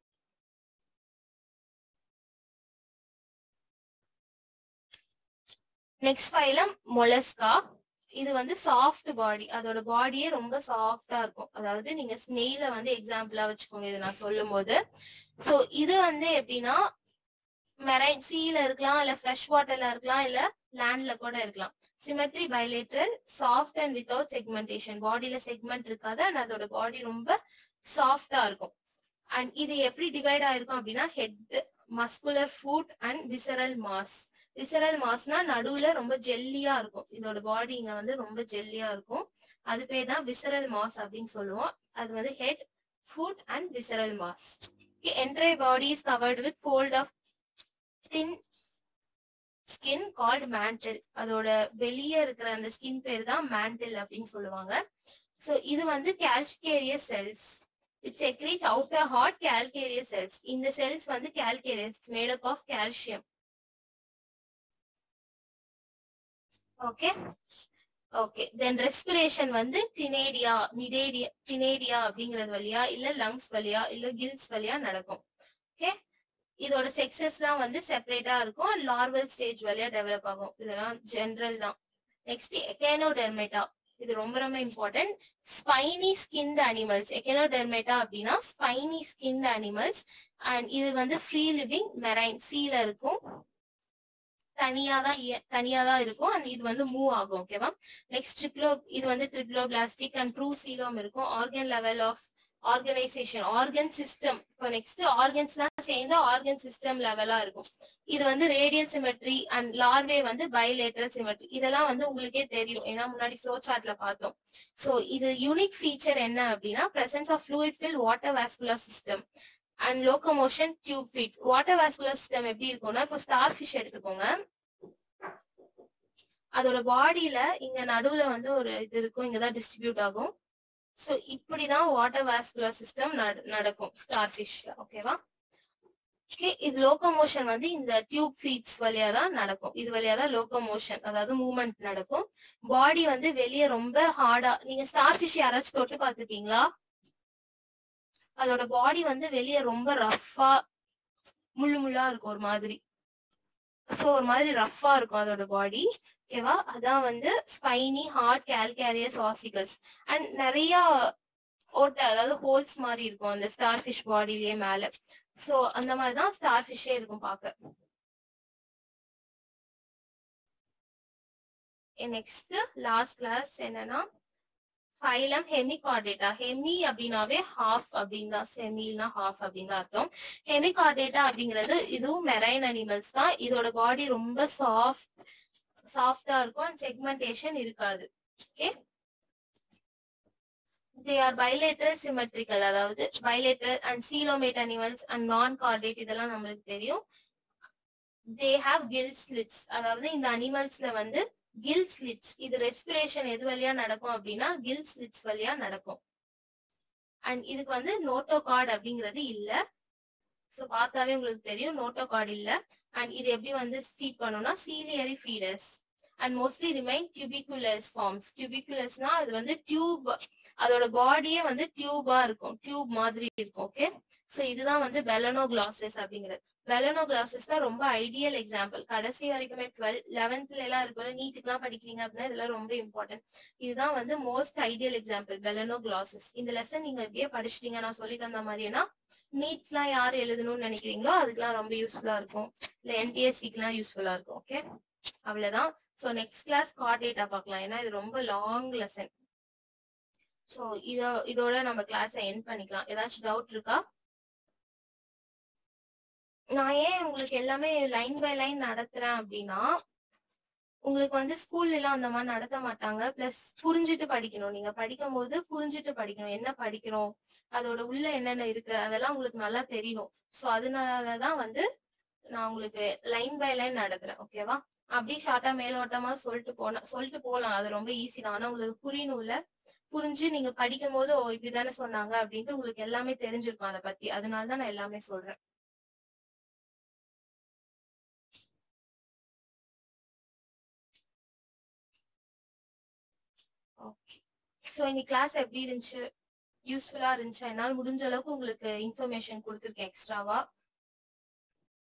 [SPEAKER 1] Next phylum Mollusca. இது வந்து சாஃப்ட் பாடி, அதோட பாடியே ரொம்ப சாஃப்டா இருக்கும். அதாவது நீங்க ஸ்னெயில வந்து எக்ஸாம்பிளா வச்சுக்கோங்க இது நான் சொல்லும் போது. சோ இது வந்து எப்படின்னா மெரைன் சீல இருக்கலாம், இல்ல ஃப்ரெஷ் வாட்டர்ல இருக்கலாம், இல்ல லேண்ட்ல கூட இருக்கலாம். Symmetry bilateral, soft and without segmentation. பாடியில செக்மெண்ட் இருக்காது அண்ட் அதோட பாடி ரொம்ப சாஃப்டா இருக்கும். அண்ட் இது எப்படி டிவைட் ஆயிருக்கும் அப்படின்னா head, muscular foot and visceral mass. Visceral மாஸ்னா நடுவுல ரொம்ப ஜெல்லியா இருக்கும். இதோட பாடி இங்க வந்து ரொம்ப ஜெல்லியா இருக்கும். அது பேர் தான் விசரல் மாஸ் அப்படின்னு சொல்லுவோம். அது வந்து head, foot and visceral mass. Entire body is covered with fold of thin skin called mantle. அதோட வெளியே இருக்கிற அந்த ஸ்கின் பேர் தான் மேண்டில் அப்படின்னு சொல்லுவாங்க. சோ இது வந்து calcareous cells. It secretes outer hard calcareous cells. இந்த cells வந்து calcareous, made up of calcium. Okay. Okay. Then respiration வந்து டினேடியா, டினேடியா அப்படிங்கிறது வழியா, இல்ல லங்ஸ் வழியா, இல்ல கில்ஸ் வழியா நடக்கும். ஓகே. இதோட செக்ஸஸ் தான் வந்து செப்பரேட்டா இருக்கும். லார்வல் ஸ்டேஜ் வழியா டெவலப் ஆகும். இதெல்லாம் ஜெனரல் தான். Next Echinodermata. இது ரொம்ப ரொம்ப important. Spiny skinned animals. Echinodermata அப்படின்னா ஸ்பைனி ஸ்கின்ட் அனிமல்ஸ். அண்ட் இது வந்து ஃப்ரீ லிவிங் மெரைன், சீல இருக்கும், தனியா தான் இருக்கும். அண்ட் இது வந்து மூவ் ஆகும். ஓகேவா? நெக்ஸ்ட் இது வந்து ட்ரிப்ளோபிளாஸ்டிக் அண்ட் ப்ரூசீலம் இருக்கும். Organ level of organisation, organ system. இப்போ நெக்ஸ்ட் ஆர்கன்ஸ்லாம் சேர்ந்து ஆர்கன் சிஸ்டம் லெவலா இருக்கும். இது வந்து ரேடியல் சிமெட்ரி அண்ட் லார்வே வந்து பைலேட்டரல் சிமெட்ரி. இதெல்லாம் வந்து உங்களுக்கே தெரியும், ஏன்னா முன்னாடி ஃப்ளோ சார்ட்ல பார்த்தோம். சோ இது யூனிக் ஃபீச்சர் என்ன அப்படின்னா presence of fluid fill water vascular system and locomotion tube feet. Water vascular system எப்படி இருக்கும்னா, இப்போ ஸ்டார் ஃபிஷ் எடுத்துக்கோங்க. அதோட பாடியில இங்க நடுவுல வந்து ஒரு இது இருக்கும், இங்கதான் டிஸ்ட்ரிபியூட் ஆகும். சோ இப்படிதான் வாட்டர் வாஸ்குலர் சிஸ்டம் நடக்கும் ஸ்டார் ஃபிஷ்ல. ஓகேவா? இது லோகோமோஷன் வந்து இந்த டியூப் ஃபீட்ஸ் வழியா தான் நடக்கும். இது வழியா தான் லோகோமோஷன், அதாவது மூவ்மெண்ட் நடக்கும். பாடி வந்து வெளியே ரொம்ப ஹார்டா, நீங்க ஸ்டார் ஃபிஷ் யாராச்சும் தொட்டு பார்த்துருக்கீங்களா? அதோட பாடி வந்து வெளியே ரொம்ப ரஃபா முள்ளா இருக்கும் ஒரு மாதிரி. சோ ஒரு மாதிரி ரஃபா இருக்கும் அதோட பாடி. ஓகேவா? அதான் வந்து spiny hard calcareous ossicles. And நிறைய ஓட்டை, அதாவது ஹோல்ஸ் மாதிரி இருக்கும் அந்த ஸ்டார் ஃபிஷ் பாடியிலேயே மேல. சோ அந்த மாதிரிதான் ஸ்டார் ஃபிஷ்ஷே இருக்கும் பார்க்க. நெக்ஸ்ட் லாஸ்ட் கிளாஸ் என்னன்னா ஃபைலம் ஹெமிகார்டேட்டா. ஹெமி அப்படின்னாவே ஹாஃப் அப்படின்னு தான், செமில்னா ஹாஃப் அப்படின்னு தான் அர்த்தம். ஹெமிகார்டேட்டா அப்படிங்கிறது இதுவும் மெரைன் அனிமல்ஸ் தான். இதோட பாடி ரொம்ப சாஃப்டா இருக்கும் அண்ட் செக்மெண்டேஷன் இருக்காது. Okay. They are bilateral symmetrical, அதாவது bilateral and coelomate animals and non-chordate, இதெல்லாம் நம்மளுக்கு தெரியும். They have gill slits, அதாவது இந்த அனிமல்ஸ்ல வந்து gill slits. இது ரெஸ்பிரேஷன் எது வழியா நடக்கும் அப்படின்னா gill slits வழியா நடக்கும். அண்ட் இதுக்கு வந்து நோட்டோகார்ட் அப்படிங்கிறது இல்ல. சோ பார்த்தாவே உங்களுக்கு தெரியும் நோட்டோகார்ட் இல்ல. அண்ட் இது எப்படி வந்து ஃபீட் பண்ணும்னா ciliary feeders and mostly remain tubiculous forms. டியூபிகுலஸ்னா அது வந்து டியூப், அதோட பாடியே வந்து டியூபா இருக்கும், டியூப் மாதிரி இருக்கும். ஓகே. சோ இதுதான் வந்து பெலனோகிளாசஸ் அப்படிங்கிறது. பெலனோகிளாசஸ் தான் ரொம்ப ஐடியல் எக்ஸாம்பிள். கடைசி வரைக்குமே 11th எல்லாம் இருக்கும், நீட்டுக்கு எல்லாம் படிக்கிறீங்க அப்படின்னா இதெல்லாம் ரொம்ப இம்பார்ட்டன்ட். இதுதான் வந்து மோஸ்ட் ஐடியல் எக்ஸாம்பிள் பெலனோகிளாசஸ். இந்த லெசன் நீங்க எப்படியே படிச்சிட்டீங்க நான் சொல்லி தந்த மாதிரினா நீட்லாம் யார் எழுதணும்னு நினைக்கிறீங்களோ அதுக்கெல்லாம் ரொம்ப யூஸ்ஃபுல்லா இருக்கும், இல்ல என்டிஎஸ்சிக்குலாம் யூஸ்ஃபுல்லா இருக்கும். ஓகே, அவ்வளவுதான். சோ நெக்ஸ்ட் கிளாஸ் கார்டேட்டா பார்க்கலாம், ஏன்னா இது ரொம்ப லாங் லெசன். சோ இதோட நம்ம கிளாஸ எண்ட் பண்ணிக்கலாம். ஏதாச்சும் டவுட் இருக்கா? நான் ஏன் உங்களுக்கு எல்லாமே லைன் பை லைன் நடத்துறேன் அப்படின்னா, உங்களுக்கு வந்து ஸ்கூல்ல எல்லாம் அந்த மாதிரி நடத்த மாட்டாங்க. பிளஸ் புரிஞ்சுட்டு படிக்கணும். நீங்க படிக்கும் போது புரிஞ்சுட்டு படிக்கணும். என்ன படிக்கிறோம், அதோட உள்ள என்னென்ன இருக்கு, அதெல்லாம் உங்களுக்கு நல்லா தெரியணும். சோ அதனாலதான் வந்து நான் உங்களுக்கு லைன் பை லைன் நடத்துறேன். ஓகேவா? அப்படி ஷார்ட்டா மேலோட்டமா சொல்லிட்டு போலாம். அது ரொம்ப ஈஸி தான். ஆனா உங்களுக்கு புரியணும்ல. புரிஞ்சு நீங்க படிக்கும் போது ஓ இப்படிதானே சொன்னாங்க அப்படின்ட்டு உங்களுக்கு எல்லாமே தெரிஞ்சிருக்கும் அதை பத்தி. அதனாலதான் நான் எல்லாமே சொல்றேன். ஓகே. ஸோ இன்னைக்கு கிளாஸ் எப்படி இருந்துச்சு, யூஸ்ஃபுல்லா இருந்துச்சு? என்னால் முடிஞ்ச அளவுக்கு உங்களுக்கு இன்ஃபர்மேஷன் கொடுத்துருக்கேன் எக்ஸ்ட்ராவா.